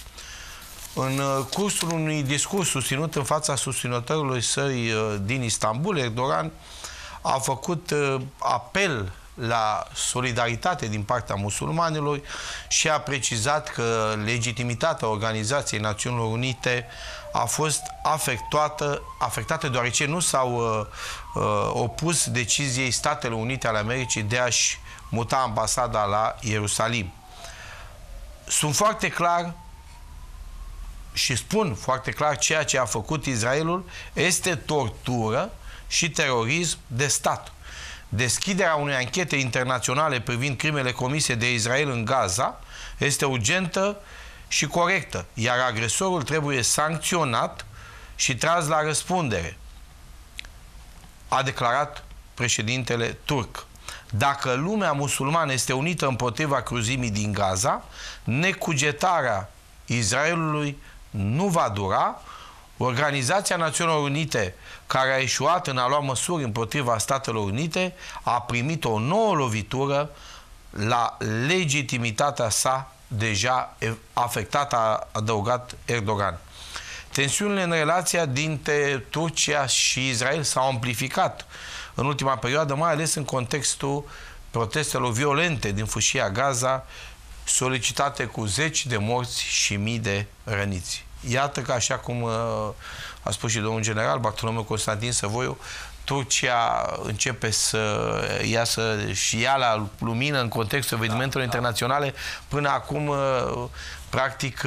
În cursul unui discurs susținut în fața susținătorilor săi din Istanbul, Erdogan a făcut apel la solidaritate din partea musulmanilor și a precizat că legitimitatea Organizației Națiunilor Unite a fost afectată, afectată deoarece nu s-au uh, uh, opus deciziei Statele Unite ale Americii de a-și muta ambasada la Ierusalim. Sunt foarte clar și spun foarte clar: ceea ce a făcut Israelul este tortură și terorism de stat. Deschiderea unei anchete internaționale privind crimele comise de Israel în Gaza este urgentă și corectă, iar agresorul trebuie sancționat și tras la răspundere, a declarat președintele turc. Dacă lumea musulmană este unită împotriva cruzimii din Gaza, necugetarea Israelului nu va dura. Organizația Națiunilor Unite, care a eșuat în a lua măsuri împotriva Statelor Unite, a primit o nouă lovitură la legitimitatea sa deja afectată, a adăugat Erdogan. Tensiunile în relația dintre Turcia și Israel s-au amplificat în ultima perioadă, mai ales în contextul protestelor violente din fâșia Gaza, solicitate cu zeci de morți și mii de răniți. Iată că, așa cum a spus și domnul general Bartolomeu Constantin Săvoiu, Turcia începe să iasă și ea la lumină în contextul evenimentelor da, internaționale, până acum practic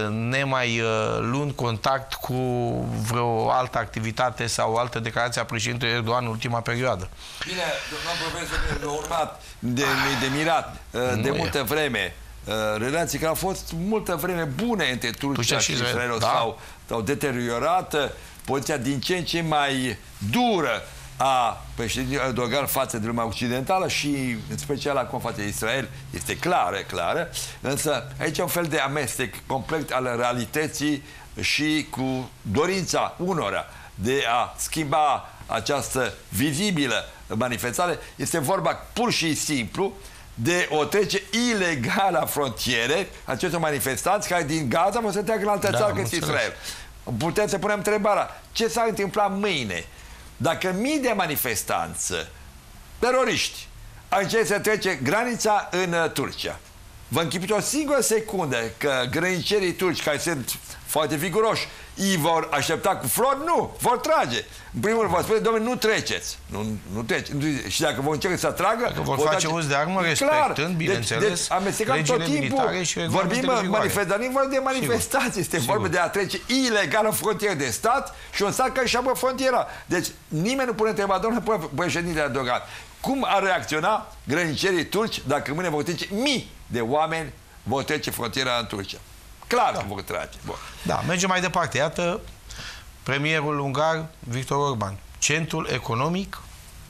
nemai luând contact cu vreo altă activitate sau o altă declarație a președintelui Erdogan în ultima perioadă. Bine, domnul profesor, ne-a urmat de, de mirat de nu multă e. vreme relații care au fost multă vreme bune între Turcia, Turcia și Israel, da. s-au s-au deteriorat, poziția din ce în ce mai dură a președintelui Erdogan față de lumea occidentală și în special acum față de Israel este clară, clară, însă aici e un fel de amestec complet al realității și cu dorința unora de a schimba această vizibilă manifestare. Este vorba pur și simplu de o trece ilegală a frontiere acestor manifestanți care din Gaza vor să treacă în altă da, țară, că este Israel. Putem să punem întrebarea, ce s-ar întâmpla mâine dacă mii de manifestanți, teroriști, ar încerca să trece granița în Turcia? Vă închipuiți o singură secundă că grănicerii turci, care sunt foarte viguroși, îi vor aștepta cu flori? Nu, vor trage. În primul rând vă spune, domnule, nu treceți. Nu, nu treceți. Și dacă vor încerca să tragă... Dacă vor face uz de armă, respectând, bineînțeles, deci, deci amestecăm tot timpul. Vorbim manifestanți, vorbim de manifestații. Este Sigur. vorba de a trece ilegal în frontieră de stat și un stat care își apă frontiera. Deci nimeni nu pune întrebarea, domnule președintele Erdogan, cum ar reacționa grănicerii turci dacă mâine vor trece mii de oameni vor trece frontiera în Turcia? Clar da. că vor trage. Bun. Da, mergem mai departe. Iată, premierul ungar, Victor Orban, centrul economic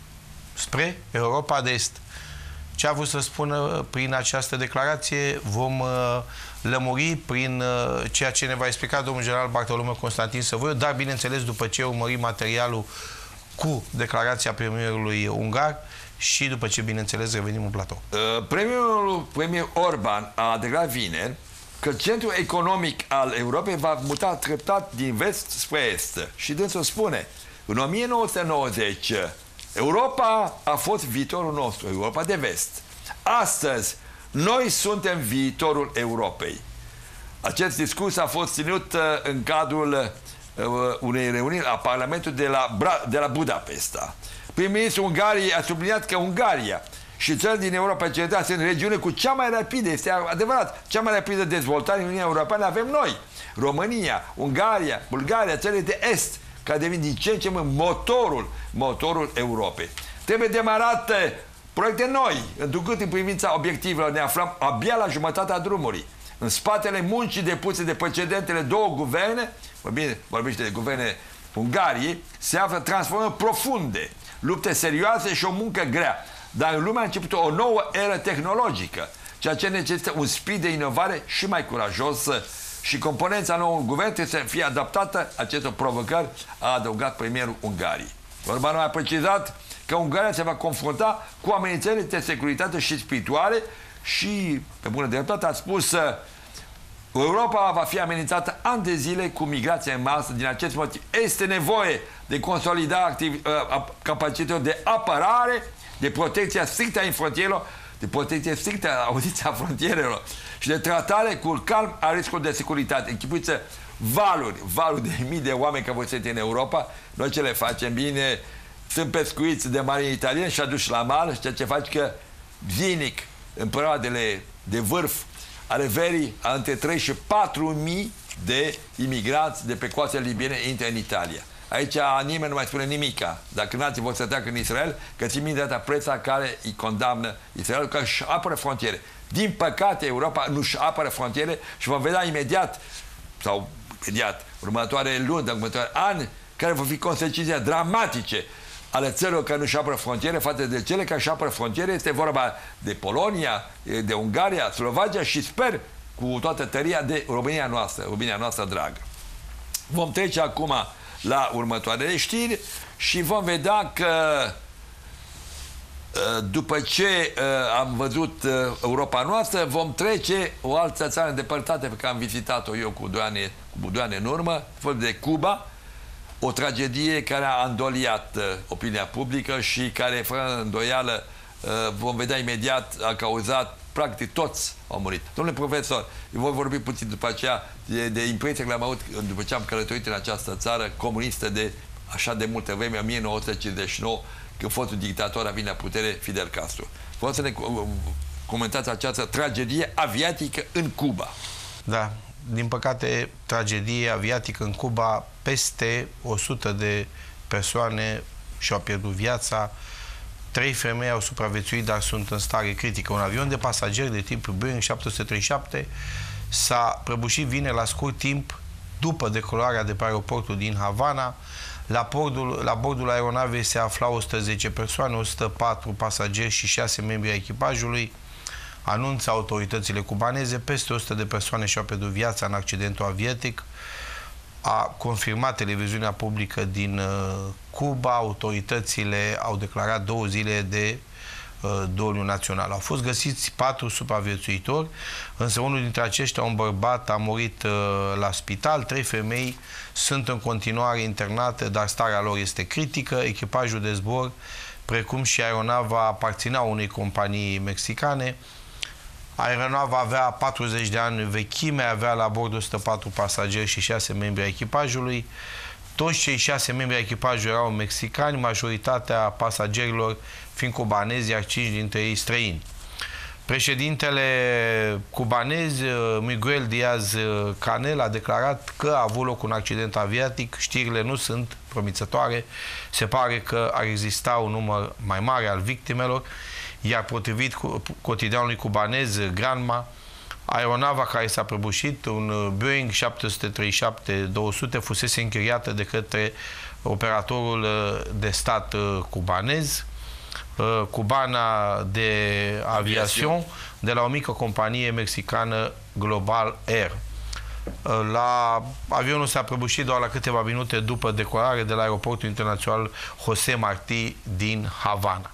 spre Europa de Est. Ce a vrut să spună prin această declarație vom uh, lămuri prin uh, ceea ce ne va explica domnul general Bartolomeu Constantin Săvoiu, dar, bineînțeles, după ce urmărim materialul cu declarația premierului ungar și după ce, bineînțeles, revenim în platou. Uh, premierul premier Orban a declarat vineri că centrul economic al Europei va muta treptat din vest spre est. Și dânsul spune, în o mie nouă sute nouăzeci, Europa a fost viitorul nostru, Europa de vest. Astăzi, noi suntem viitorul Europei. Acest discurs a fost ținut în cadrul unei reuniuni a Parlamentului de la, de la Budapesta. Prim-ministrul Ungariei a subliniat că Ungaria și țări din Europa Centrală sunt regiune cu cea mai rapidă, este adevărat, cea mai rapidă dezvoltare în Uniunea Europeană avem noi. România, Ungaria, Bulgaria, țările de est, care devin din ce în ce mai motorul, motorul Europei. Trebuie demarate proiecte noi, întrucât în privința obiectivelor ne aflăm abia la jumătatea drumului. În spatele muncii depuse de precedentele două guverne, vorbim, vorbește de guverne Ungariei, se află transformări profunde, lupte serioase și o muncă grea. Dar în lume a început o nouă eră tehnologică, ceea ce necesită un spirit de inovare și mai curajos și componența noului guvern trebuie să fie adaptată acestor provocări, a adăugat premierul Ungariei. Orban a precizat că Ungaria se va confrunta cu amenințări de securitate și spirituale și, pe bună dreptate, a spus Europa va fi amenințată ani de zile cu migrația în masă. Din acest motiv este nevoie de consolidarea capacităților de apărare, de protecția strictă a frontierelor, de protecție strictă a auziția frontierelor și de tratare cu calm a riscului de securitate. Închipuiți valuri, valuri de mii de oameni care vor să în Europa, noi ce le facem bine, sunt pescuiți de marini italieni și aduși la mal, și ceea ce face că zilnic, în perioadele de vârf ale verii, între trei și patru mii de imigranți de pe coastele libiene intră în Italia. Aici nimeni nu mai spune nimica. Dacă nații vor să treacă în Israel, că țin minte data preța care îi condamnă Israel, că își apără frontiere. Din păcate, Europa nu își apără frontiere și vom vedea imediat, sau imediat, următoare luni, următoare ani, care vor fi consecințe dramatice ale țărilor care nu-și apără frontiere față de cele care își apără frontiere. Este vorba de Polonia, de Ungaria, Slovacia și sper cu toată tăria de România noastră, România noastră dragă. Vom trece acum la următoarele știri și vom vedea că după ce am văzut Europa noastră, vom trece o altă țară îndepărtată pe care am vizitat-o eu cu doi ani, cu doi ani în urmă, vorba de Cuba, o tragedie care a îndoliat opinia publică și care, fără îndoială, vom vedea imediat, a cauzat, practic toți au murit. Domnule profesor, eu voi vorbi puțin după aceea de, de impresia care le-am avut după ce am călătorit în această țară comunistă de așa de multă vreme, o mie nouă sute cincizeci și nouă, când fostul dictator a venit la putere, Fidel Castro. Vreau să ne comentați această tragedie aviatică în Cuba. Da, din păcate, tragedie aviatică în Cuba, peste o sută de persoane și-au pierdut viața, trei femei au supraviețuit, dar sunt în stare critică. Un avion de pasageri de tip Boeing șapte sute treizeci și șapte s-a prăbușit vineri la scurt timp după decolarea de pe aeroportul din Havana. La bordul, la bordul aeronavei se aflau o sută zece persoane, o sută patru pasageri și șase membri ai echipajului. Anunță autoritățile cubaneze, peste o sută de persoane și-au pierdut viața în accidentul aviatic. A confirmat televiziunea publică din uh, Cuba, autoritățile au declarat două zile de uh, doliu național. Au fost găsiți patru supraviețuitori, însă unul dintre aceștia, un bărbat, a murit uh, la spital, trei femei sunt în continuare internate, dar starea lor este critică. Echipajul de zbor, precum și aeronava, aparțineau unei companii mexicane. Aeronava avea patruzeci de ani vechime, avea la bord o sută patru pasageri și șase membri ai echipajului. Toți cei șase membri ai echipajului erau mexicani, majoritatea pasagerilor fiind cubanezi, iar cinci dintre ei străini. Președintele cubanez, Miguel Díaz-Canel, a declarat că a avut loc un accident aviatic. Știrile nu sunt promițătoare. Se pare că ar exista un număr mai mare al victimelor, iar potrivit cotidianului cubanez Granma, aeronava care s-a prăbușit, un Boeing șapte sute treizeci și șapte două sute, fusese închiriată de către operatorul de stat cubanez, Cubana de Aviación, de la o mică companie mexicană, Global Air. La avionul s-a prăbușit doar la câteva minute după decolare de la aeroportul internațional José Martí din Havana.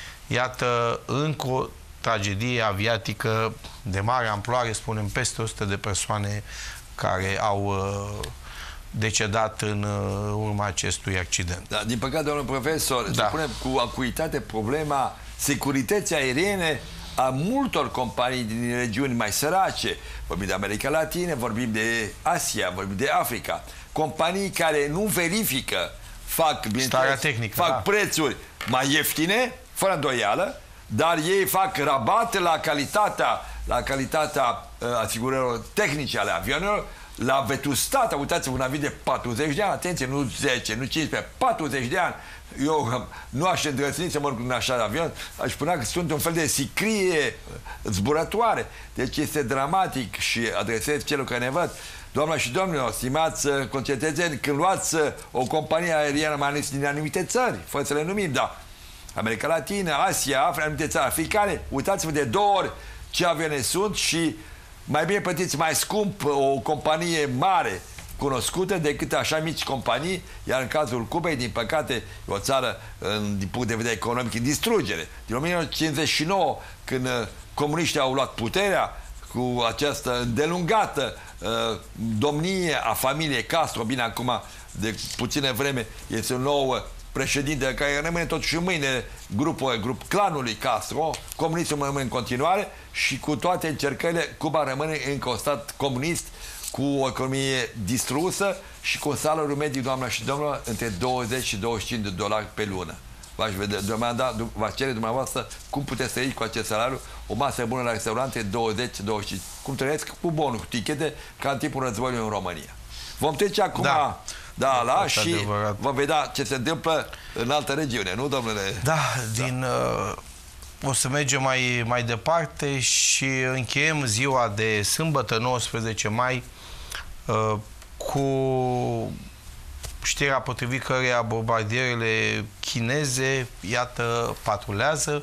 Iată încă o tragedie aviatică de mare amploare, spunem peste o sută de persoane care au uh, decedat în uh, urma acestui accident. Da, din păcate, domnul profesor, da. Se pune cu acuitate problema securității aeriene a multor companii din regiuni mai sărace. Vorbim de America Latină, vorbim de Asia, vorbim de Africa. Companii care nu verifică, fac, starea tehnică, fac da. prețuri mai ieftine, fără îndoială, dar ei fac rabate la calitatea, la calitatea uh, asigurărilor tehnice ale avionelor, la vetustatea. Uitați-vă, un avion de patruzeci de ani, atenție, nu zece, nu cincisprezece, patruzeci de ani. Eu nu aș îndrăzni să mă cu un așa de avion, aș spune că sunt un fel de sicrie zburătoare. Deci este dramatic și adresez celor care ne văd. Doamna și domnilor, stimați concetățeni, când luați o companie aeriană, mai ales din anumite țări, fără să le numim, da, America Latină, Asia, Africa, anumite țări africane, uitați-vă de două ori ce avioane sunt și mai bine plătiți mai scump o companie mare cunoscută decât așa mici companii, iar în cazul Cubei, din păcate, e o țară, în, din punct de vedere economic, în distrugere. Din o mie nouă sute cincizeci și nouă, când comuniștii au luat puterea, cu această îndelungată uh, domnie a familiei Castro, bine, acum, de puțină vreme, este un nou președinte care rămâne totuși în mâine grupul, grup clanului Castro, comunistul rămâne în continuare și cu toate încercările, Cuba rămâne încă un stat comunist cu o economie distrusă și cu un salariu mediu, doamna și domnilor, între douăzeci și douăzeci și cinci de dolari pe lună. V-aș demanda, v-aș cere dumneavoastră cum puteți să ieși cu acest salariu, o masă bună la restaurante, douăzeci douăzeci și cinci. Cum trăiesc? Cu bonuri, cu tichete, ca în timpul războiului în România. Vom trece acum da. Da, la și adevărat. Vom vedea ce se întâmplă în altă regiune, nu, domnule? Da, din... Da. Uh... O să mergem mai, mai departe și încheiem ziua de sâmbătă, nouăsprezece mai, uh, cu știrea potrivit căreia bombardierele chineze, iată, patrulează.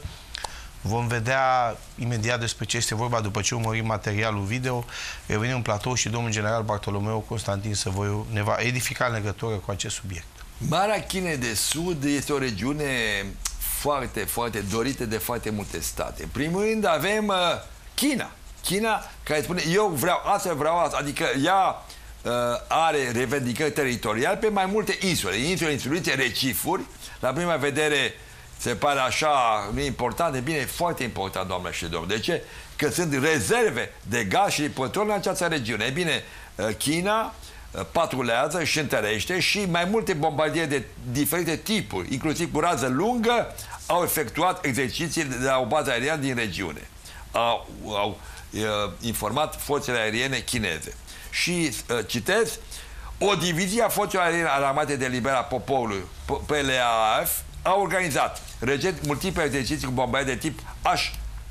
Vom vedea imediat despre ce este vorba după ce urmărim materialul video. Revenim în platou și domnul general Bartolomeu Constantin Săvoiu ne va edifica în legătură cu acest subiect. Marea Chinei de Sud este o regiune foarte, foarte dorită de foarte multe state. În primul rând avem uh, China. China care spune, eu vreau asta, vreau asta. Adică ea uh, are revendicări teritoriale pe mai multe insule. Insule, insulițe, recifuri. La prima vedere se pare așa, nu e important, e bine, e foarte important, doamne și domnule. De ce? Că sunt rezerve de gaz și de petrol în această regiune. E bine, China patrulează și întărește și mai multe bombardiere de diferite tipuri, inclusiv cu rază lungă, au efectuat exerciții de la o bază aeriană din regiune. Au, au uh, informat forțele aeriene chineze. Și uh, citez, o divizie a forțelor aeriene ale Armatei de Eliberare a Poporului, P L A F, a organizat recent multiple exerciții cu bombardiere de tip H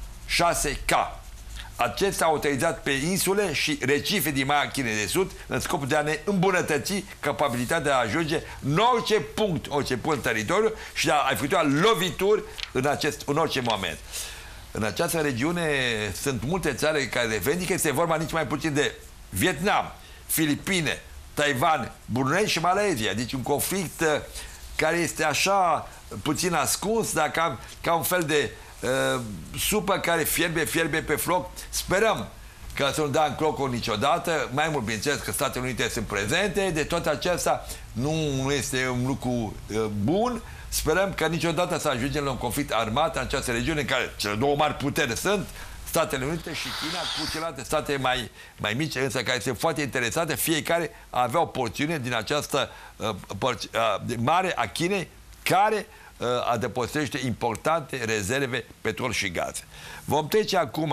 șase K. Acestea au utilizat pe insule și recife din Marea Chinei de Sud în scopul de a ne îmbunătăți capabilitatea de a ajunge în orice punct, orice punct în teritoriu și de a efectua lovituri în, acest, în orice moment. În această regiune sunt multe țări care revendică, este vorba nici mai puțin de Vietnam, Filipine, Taiwan, Brunei și Malezia. Deci un conflict care este așa puțin ascuns, dar ca, ca un fel de uh, supă care fierbe, fierbe pe foc. Sperăm că să nu dea în clocul niciodată. Mai mult, bineînțeles, că Statele Unite sunt prezente. De tot acesta nu este un lucru uh, bun. Sperăm că niciodată să ajungem la un conflict armat în această regiune, în care cele două mari puteri sunt Statele Unite și China, cu celelalte state mai, mai mici, însă care sunt foarte interesate. Fiecare avea o porțiune din această uh, părți, uh, mare a Chinei, care uh, adăpostește importante rezerve petrol și gaze. Vom trece acum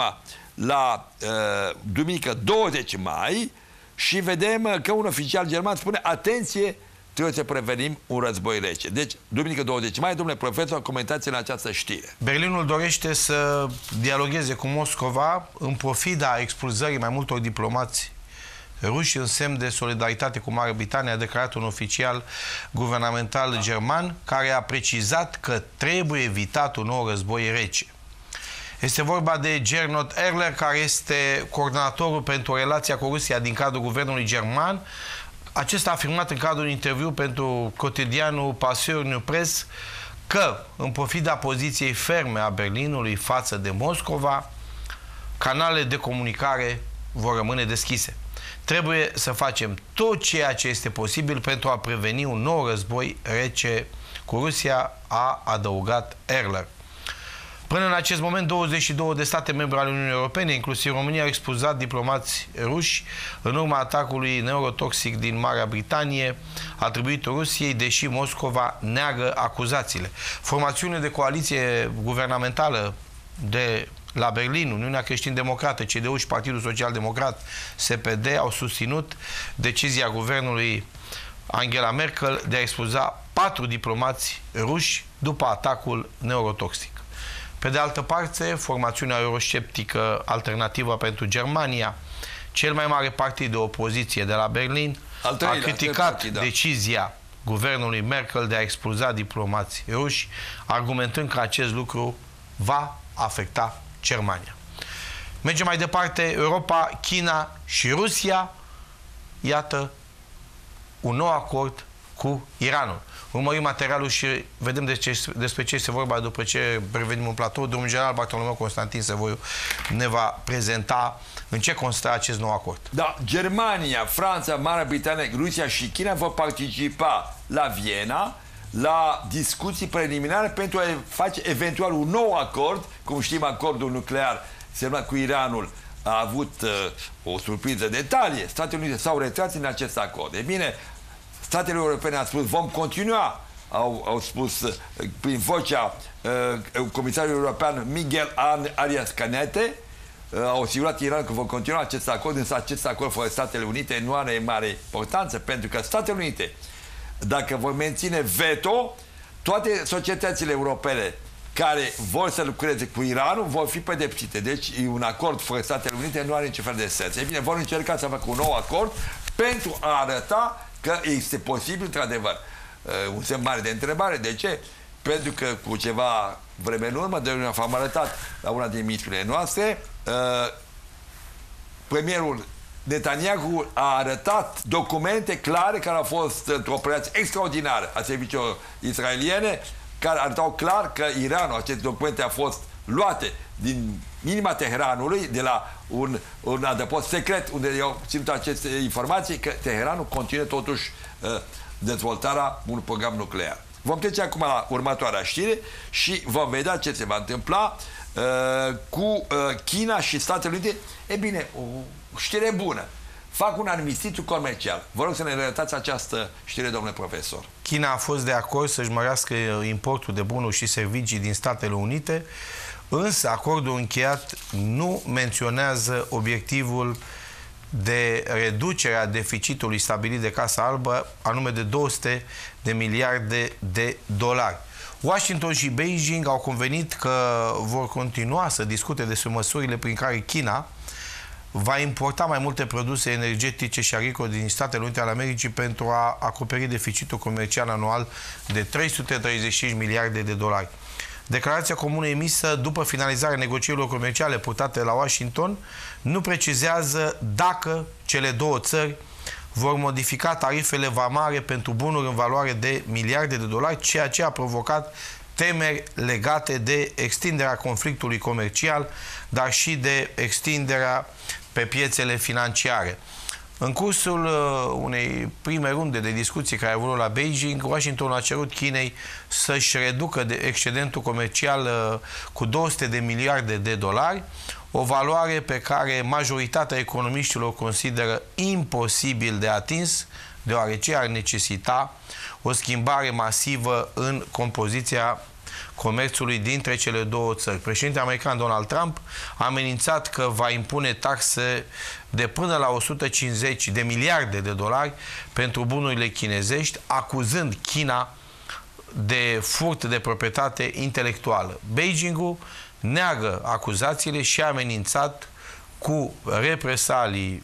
la uh, duminică douăzeci mai și vedem că un oficial german spune, atenție, trebuie să prevenim un război rece. Deci, duminică douăzeci mai, domnule profesor, comentați în această știre. Berlinul dorește să dialogueze cu Moscova în pofida expulzării mai multor diplomați ruși în semn de solidaritate cu Marea Britanie, a declarat un oficial guvernamental da. german care a precizat că trebuie evitat un nou război rece. Este vorba de Gernot Erler, care este coordonatorul pentru relația cu Rusia din cadrul guvernului german. Acesta a afirmat în cadrul unui interviu pentru cotidianul Passeul Press că, în pofida poziției ferme a Berlinului față de Moscova, canalele de comunicare vor rămâne deschise. Trebuie să facem tot ceea ce este posibil pentru a preveni un nou război rece cu Rusia, a adăugat Erler. Până în acest moment, douăzeci și două de state membre ale Uniunii Europene, inclusiv România, au expulzat diplomați ruși în urma atacului neurotoxic din Marea Britanie, atribuit Rusiei, deși Moscova neagă acuzațiile. Formațiunile de coaliție guvernamentală de la Berlin, Uniunea Creștin-Democrată, C D U și Partidul Social-Democrat, S P D, au susținut decizia guvernului Angela Merkel de a expulza patru diplomați ruși după atacul neurotoxic. Pe de altă parte, formațiunea eurosceptică Alternativă pentru Germania, cel mai mare partid de opoziție de la Berlin, a criticat decizia guvernului Merkel de a expulza diplomați ruși, argumentând că acest lucru va afecta Germania. Mergem mai departe, Europa, China și Rusia, iată un nou acord cu Iranul. Urmărim materialul și vedem despre ce este vorba după ce revenim în platou. Domnul general Bartolomeu Constantin Săvoiu ne va prezenta în ce constă acest nou acord. Da, Germania, Franța, Marea Britanie, Rusia și China vor participa la Viena la discuții preliminare pentru a face eventual un nou acord. Cum știm, acordul nuclear semnat cu Iranul a avut uh, o surpriză de talie. Statele Unite s-au retras în acest acord. E bine, Statele Europene au spus, vom continua, au, au spus uh, prin vocea uh, comisarului european Miguel Arias Canete, uh, au asigurat Iran că vor continua acest acord, însă acest acord fără Statele Unite nu are mare importanță, pentru că Statele Unite, dacă vor menține veto, toate societățile europene care vor să lucreze cu Iranul vor fi pedepsite. Deci un acord fără Statele Unite nu are niciun fel de sens. E bine, vor încerca să facă un nou acord pentru a arăta că este posibil, într-adevăr, un semn mare de întrebare. De ce? Pentru că cu ceva vreme în urmă, de unde am arătat la una din emisiunile noastre, premierul Netanyahu a arătat documente clare care au fost într-o operație extraordinară a serviciilor israeliene, care arătau clar că Iranul, aceste documente au fost luate din inima Teheranului, de la un, un adăpost secret unde au ținut aceste informații, că Teheranul continuă totuși uh, dezvoltarea unui program nuclear. Vom trece acum la următoarea știre și vom vedea ce se va întâmpla uh, cu uh, China și Statele Unite. E bine, o știre bună. Fac un armistițiu comercial. Vă rog să ne relatați această știre, domnule profesor. China a fost de acord să-și mărească importul de bunuri și servicii din Statele Unite, însă acordul încheiat nu menționează obiectivul de reducere a deficitului stabilit de Casa Albă, anume de două sute de miliarde de dolari. Washington și Beijing au convenit că vor continua să discute despre măsurile prin care China va importa mai multe produse energetice și agricole din Statele Unite ale Americii pentru a acoperi deficitul comercial anual de trei sute treizeci și cinci miliarde de dolari. Declarația comună emisă după finalizarea negocierilor comerciale purtate la Washington nu precizează dacă cele două țări vor modifica tarifele vamale pentru bunuri în valoare de miliarde de dolari, ceea ce a provocat temeri legate de extinderea conflictului comercial, dar și de extinderea pe piețele financiare. În cursul uh, unei prime runde de discuții care a avut la Beijing, Washington a cerut Chinei să-și reducă de excedentul comercial uh, cu două sute de miliarde de dolari, o valoare pe care majoritatea economiștilor consideră imposibil de atins, deoarece ar necesita o schimbare masivă în compoziția comerțului dintre cele două țări. Președintele american Donald Trump a amenințat că va impune taxe de până la o sută cincizeci de miliarde de dolari pentru bunurile chinezești, acuzând China de furt de proprietate intelectuală. Beijingul neagă acuzațiile și a amenințat cu represalii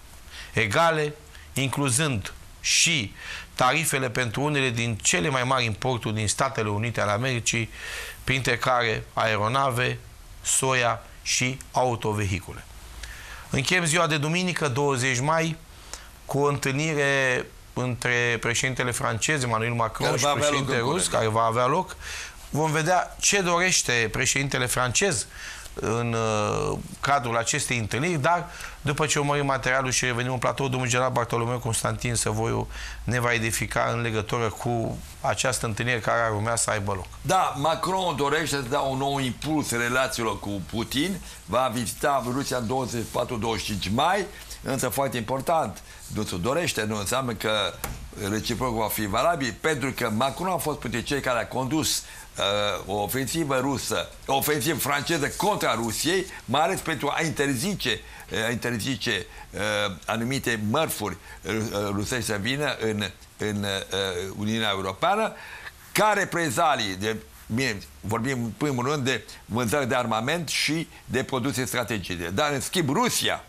egale, incluzând și tarifele pentru unele din cele mai mari importuri din Statele Unite ale Americii, printre care aeronave, soia și autovehicule. Încheiem ziua de duminică, douăzeci mai, cu o întâlnire între președintele francez, Emmanuel Macron, și președintele rus, care va avea loc. Vom vedea ce dorește președintele francez în uh, cadrul acestei întâlniri, dar după ce urmărim materialul și revenim în platou, domnul general Bartolomeu Constantin Săvoiu ne va edifica în legătură cu această întâlnire care ar urmea să aibă loc. Da, Macron dorește să dea un nou impuls relațiilor cu Putin, va vizita Rusia în douăzeci și patru douăzeci și cinci mai, însă foarte important, nu se dorește, nu înseamnă că reciproc va fi valabil, pentru că Macron a fost printre cei care a condus Uh, o ofensivă rusă, o ofensivă franceză contra Rusiei, mai ales pentru a interzice, uh, a interzice uh, anumite mărfuri uh, rusești să vină în, în uh, Uniunea Europeană, ca reprezalii, de, bine, vorbim în primul rând de vânzări de armament și de produse strategice. Dar, în schimb, Rusia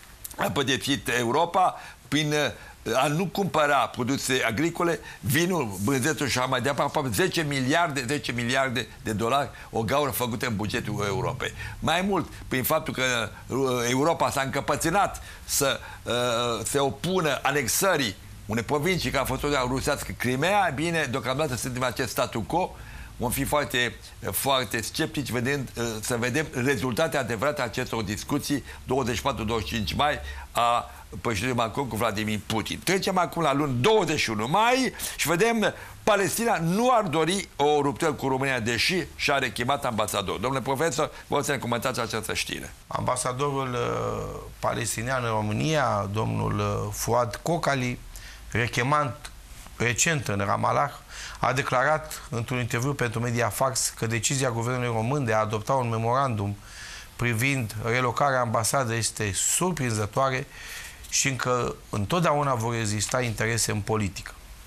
a pedepsit Europa prin a nu cumpăra produse agricole, vinul, brânzetul și așa mai departe, zece miliarde, zece miliarde de dolari, o gaură făcută în bugetul Europei. Mai mult, prin faptul că Europa s-a încăpățânat să uh, se opună anexării unei provincii care a fost o rusească, Crimea, bine, deocamdată suntem în acest statu quo, vom fi foarte, foarte sceptici vedând, să vedem rezultate adevărate a acestor discuții douăzeci și patru douăzeci și cinci mai a președintelui Macron cu Vladimir Putin. Trecem acum la luni douăzeci și unu mai și vedem Palestina nu ar dori o ruptură cu România, deși și-a rechemat ambasador. Domnule profesor, vă să ne comentați această știre. Ambasadorul uh, palestinian în România, domnul uh, Fuad Kokali, rechemant recent în Ramallah, a declarat într-un interviu pentru Mediafax că decizia guvernului român de a adopta un memorandum privind relocarea ambasadei este surprinzătoare și încă întotdeauna vor exista interese în politică.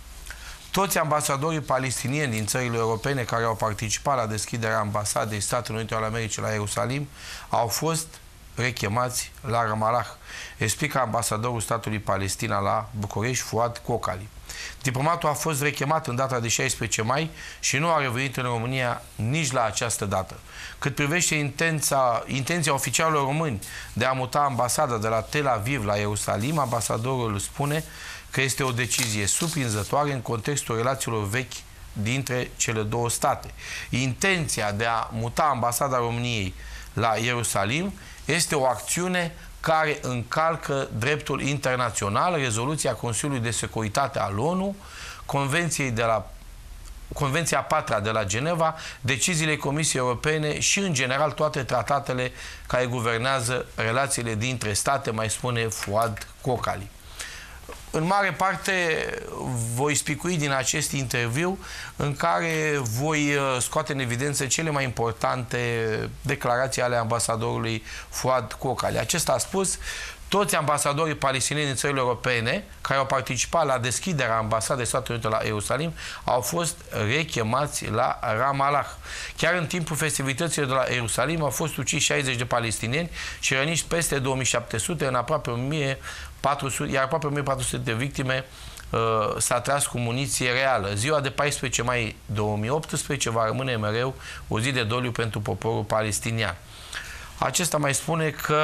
Toți ambasadorii palestinieni din țările europene care au participat la deschiderea ambasadei Statelor Unite ale Americii la Ierusalim au fost rechemați la Ramallah, explică ambasadorul statului Palestina la București, Fuad Cocali. Diplomatul a fost rechemat în data de șaisprezece mai și nu a revenit în România nici la această dată. Cât privește intenția, intenția oficialilor români de a muta ambasada de la Tel Aviv la Ierusalim, ambasadorul spune că este o decizie surprinzătoare în contextul relațiilor vechi dintre cele două state. Intenția de a muta ambasada României la Ierusalim este o acțiune care încalcă dreptul internațional, rezoluția Consiliului de Securitate al ONU, Convenției de la Convenția a patra de la Geneva, deciziile Comisiei Europene și, în general, toate tratatele care guvernează relațiile dintre state, mai spune Fuad Cocali. În mare parte voi spicui din acest interviu în care voi scoate în evidență cele mai importante declarații ale ambasadorului Fuad Cocali. Acesta a spus: toți ambasadorii palestinieni din țările europene care au participat la deschiderea ambasadei Statelor Unite la Ierusalim au fost rechemați la Ramallah. Chiar în timpul festivităților de la Ierusalim au fost uciși șaizeci de palestinieni și răniți peste două mii șapte sute, în aproape o mie patru sute, iar aproape o mie patru sute de victime uh, s-a tras cu muniție reală. Ziua de paisprezece mai două mii optsprezece va rămâne mereu o zi de doliu pentru poporul palestinian. Acesta mai spune că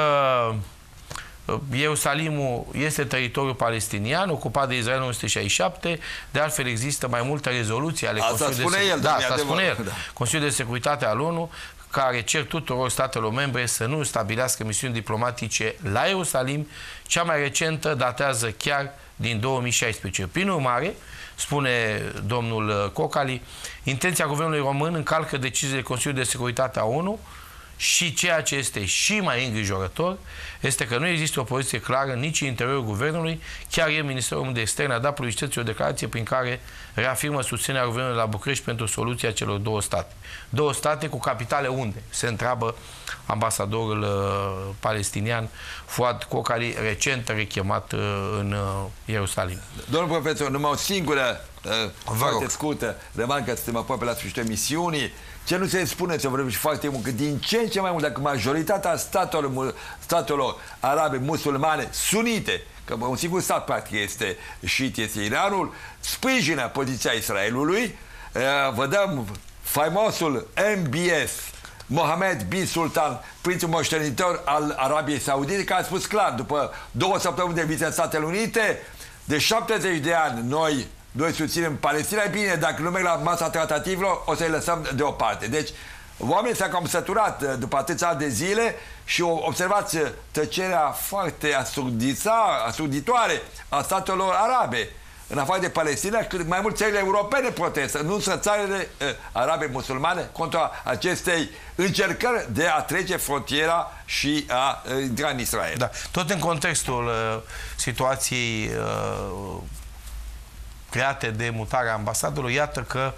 Ierusalimul este teritoriul palestinian, ocupat de Israel în o sută șaizeci și șapte. De altfel, există mai multe rezoluții ale Consiliului de el, da, asta spune el. Da. Consiliul de Securitate al ONU, care cer tuturor statelor membre să nu stabilească misiuni diplomatice la Ierusalim. Cea mai recentă datează chiar din două mii șaisprezece. Prin urmare, spune domnul Cocali, intenția guvernului român încalcă deciziile Consiliului de Securitate a ONU și ceea ce este și mai îngrijorător este că nu există o poziție clară nici în interiorul guvernului. Chiar ieri Ministerul de Externe a dat publicității o declarație prin care reafirmă susținerea guvernului la București pentru soluția celor două state. Două state cu capitale unde? Se întreabă ambasadorul uh, palestinian Fuad Cocali, recent rechemat uh, în uh, Ierusalim. Domnul profesor, numai o singură uh, foarte scurtă remarcă, suntem aproape la sfârșitul emisiunii. Ce nu se spune, se vorbește foarte mult, că din ce în ce mai mult, dacă majoritatea statelor, statelor arabe musulmane sunite, că un singur stat practic este șiit, este Iranul, sprijină poziția Israelului, vă dăm faimosul M B S, Mohammed bin Sultan, prințul moștenitor al Arabiei Saudite, care a spus clar, după două săptămâni de vizită în Statele Unite, de șaptezeci de ani noi Noi susținem Palestina, e bine, dacă nu merg la masa tratativelor, o să-i lăsăm deoparte. Deci, oamenii s-au cam săturat după atâția ani de zile și observați tăcerea foarte asurditoare a statelor arabe. În afară de Palestina, cât mai mult țările europene protestă, nu sunt țările uh, arabe musulmane, contra acestei încercări de a trece frontiera și a uh, intra în Israel. Da. Tot în contextul uh, situației uh, create de mutarea ambasadului, iată că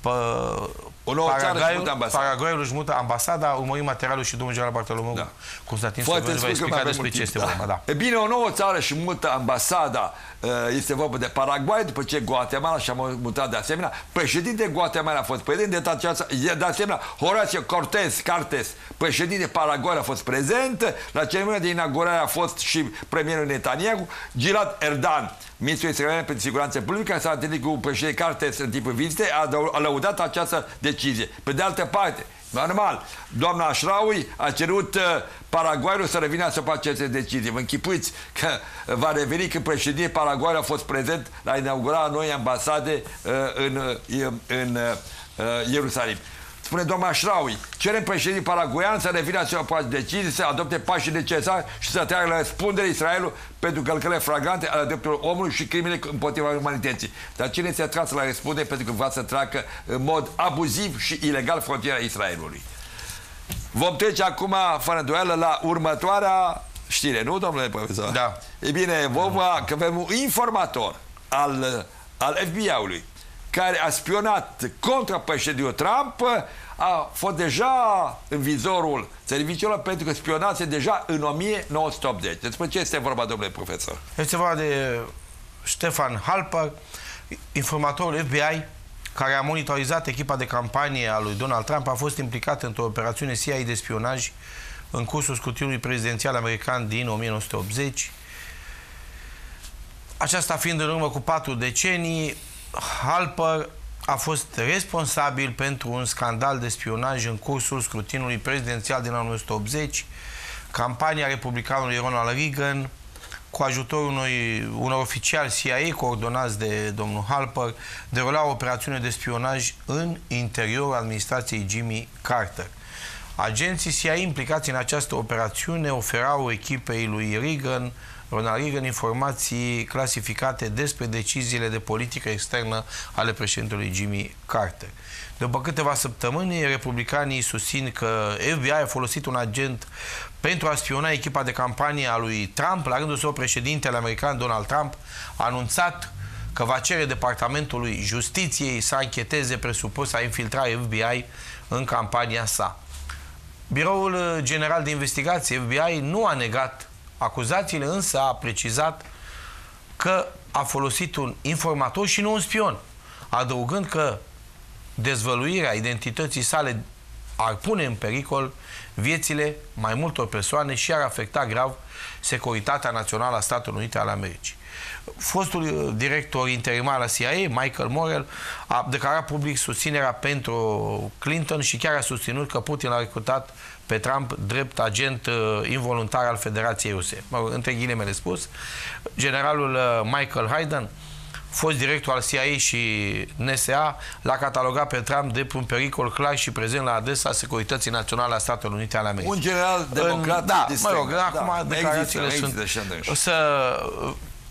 Paraguayul își mută ambasada, urmărim materialul și domnul general Bartolomeu da. Constantin Săvăr va explica despre ce este vorba. Da. E bine, o nouă țară și mută ambasada, este vorba de Paraguay, după ce Guatemala și-a mutat de asemenea. Președinte Guatemala a fost prezent, de, aceasta, de asemenea Horacio Cortés Cartes, președinte Paraguay, a fost prezent. La ceremonia de inaugurare a fost și premierul Netanyahu, Gilad Erdan, ministrul israelian pentru siguranță publică, s-a întâlnit cu președintele Cartes în timpul vizitei, a lăudat această decizie. Pe de altă parte, normal, doamna Ashrawi a cerut uh, Paraguayul să revină asupra acestei decizii. Vă închipuiți că va reveni când președintele Paraguayul a fost prezent la inaugurarea noi ambasade uh, în, uh, în uh, Ierusalim. Spune doamna Ashrawi, cerem președintele paraguayan să revină asupra decizii, să adopte pașii necesari și să tragă la răspundere Israelul pentru călcările flagrante ale drepturilor omului și crimele împotriva umanității. Dar cine se trase la răspundere pentru că vrea să treacă în mod abuziv și ilegal frontiera Israelului? Vom trece acum, fără îndoială, la următoarea știre, nu, domnule profesor? Da. E bine, vorba că avem un informator al, al F B I-ului care a spionat contra președintelui Trump, a fost deja în vizorul serviciilor pentru că spionase deja în o mie nouă sute optzeci. Despre ce este vorba, domnule profesor? Este vorba de Stefan Halper, informatorul F B I, care a monitorizat echipa de campanie a lui Donald Trump, a fost implicat într-o operațiune C I A de spionaj în cursul scrutinului prezidențial american din o mie nouă sute optzeci. Aceasta fiind în urmă cu patru decenii, Halper a fost responsabil pentru un scandal de spionaj în cursul scrutinului prezidențial din o mie nouă sute optzeci, campania republicanului Ronald Reagan, cu ajutorul unui, unor oficiali C I A coordonați de domnul Halper, derula o operațiune de spionaj în interiorul administrației Jimmy Carter. Agenții C I A implicați în această operațiune oferau echipei lui Reagan, Ronald Reagan, informații clasificate despre deciziile de politică externă ale președintelui Jimmy Carter. După câteva săptămâni, republicanii susțin că F B I a folosit un agent pentru a spiona echipa de campanie a lui Trump. La rândul său, președintele american Donald Trump a anunțat că va cere Departamentului Justiției să ancheteze presupusa infiltrare F B I în campania sa. Biroul General de Investigație F B I nu a negat acuzațiile, însă a precizat că a folosit un informator și nu un spion, adăugând că dezvăluirea identității sale ar pune în pericol viețile mai multor persoane și ar afecta grav securitatea națională a Statelor Unite ale Americii. Fostul director interimar la C I A, Michael Morell, a declarat public susținerea pentru Clinton și chiar a susținut că Putin a recrutat pe Trump drept agent uh, involuntar al Federației Ruse. Mă rog, între ghilimele spus, generalul uh, Michael Hayden, fost director al C I A și N S A, l-a catalogat pe Trump de un pericol clar și prezent la adresa securității naționale a Statelor Unite ale Americii. Un general democrat. În, da, distinct. mă rog, da, acum declarațiile există, sunt... există să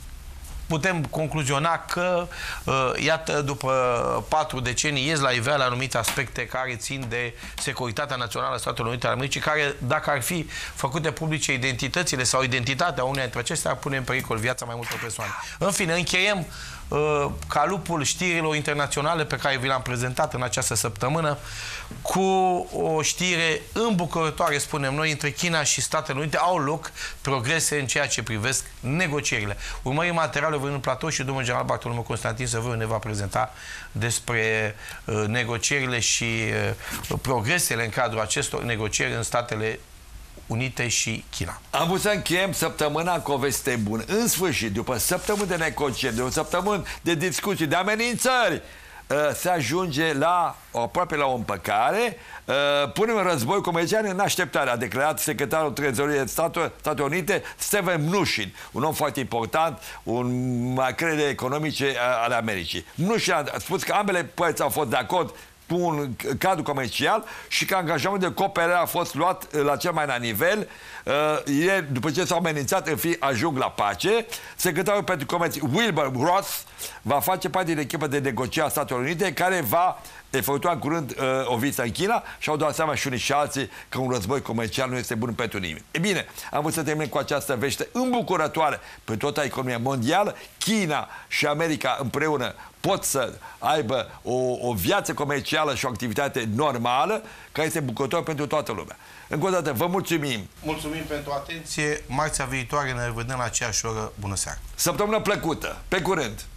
putem concluziona că, uh, iată, după patru decenii ies la iveală anumite aspecte care țin de securitatea națională a Statelor Unite ale Americii, care, dacă ar fi făcute publice identitățile sau identitatea uneia dintre acestea, ar pune în pericol viața mai multor persoane. În fine, încheiem uh, calupul știrilor internaționale pe care vi l-am prezentat în această săptămână cu o știre îmbucurătoare, spunem noi, între China și Statele Unite. Au loc progrese în ceea ce privesc negocierile. Urmărim materialul în platou și domnul general Bartolomeu Constantin Săvâră ne va prezenta despre uh, negocierile și uh, progresele în cadrul acestor negocieri în Statele Unite și China. Am vrut să încheiem săptămâna cu o veste bună. În sfârșit, după săptămâni de negocieri, de o săptămână de discuții, de amenințări, se ajunge la, aproape la o împăcare. Punem în război comercial în așteptare, a declarat secretarul trezoreriei de Statele Unite, Steven Mnuchin, un om foarte important, un macrele economice ale Americii. Mnuchin a spus că ambele părți au fost de acord cu un cadru comercial și că angajamentul de cooperare a fost luat la cel mai înalt nivel. Ieri, după ce s-au amenințat, în fi ajung la pace. Secretarul pentru Comerț, Wilbur Ross, va face parte din echipa de negociere a Statelor Unite, care va efectua în curând uh, o vizită în China și au dat seama și unii și alții că un război comercial nu este bun pentru nimeni. E bine, am vrut să terminem cu această veste îmbucurătoare pentru toată economia mondială. China și America împreună pot să aibă o, o viață comercială și o activitate normală, care este bucurător pentru toată lumea. Încă o dată, vă mulțumim! Mulțumim pentru atenție! Marțea viitoare ne revedem la aceeași oră. Bună seara! Săptămână plăcută! Pe curând!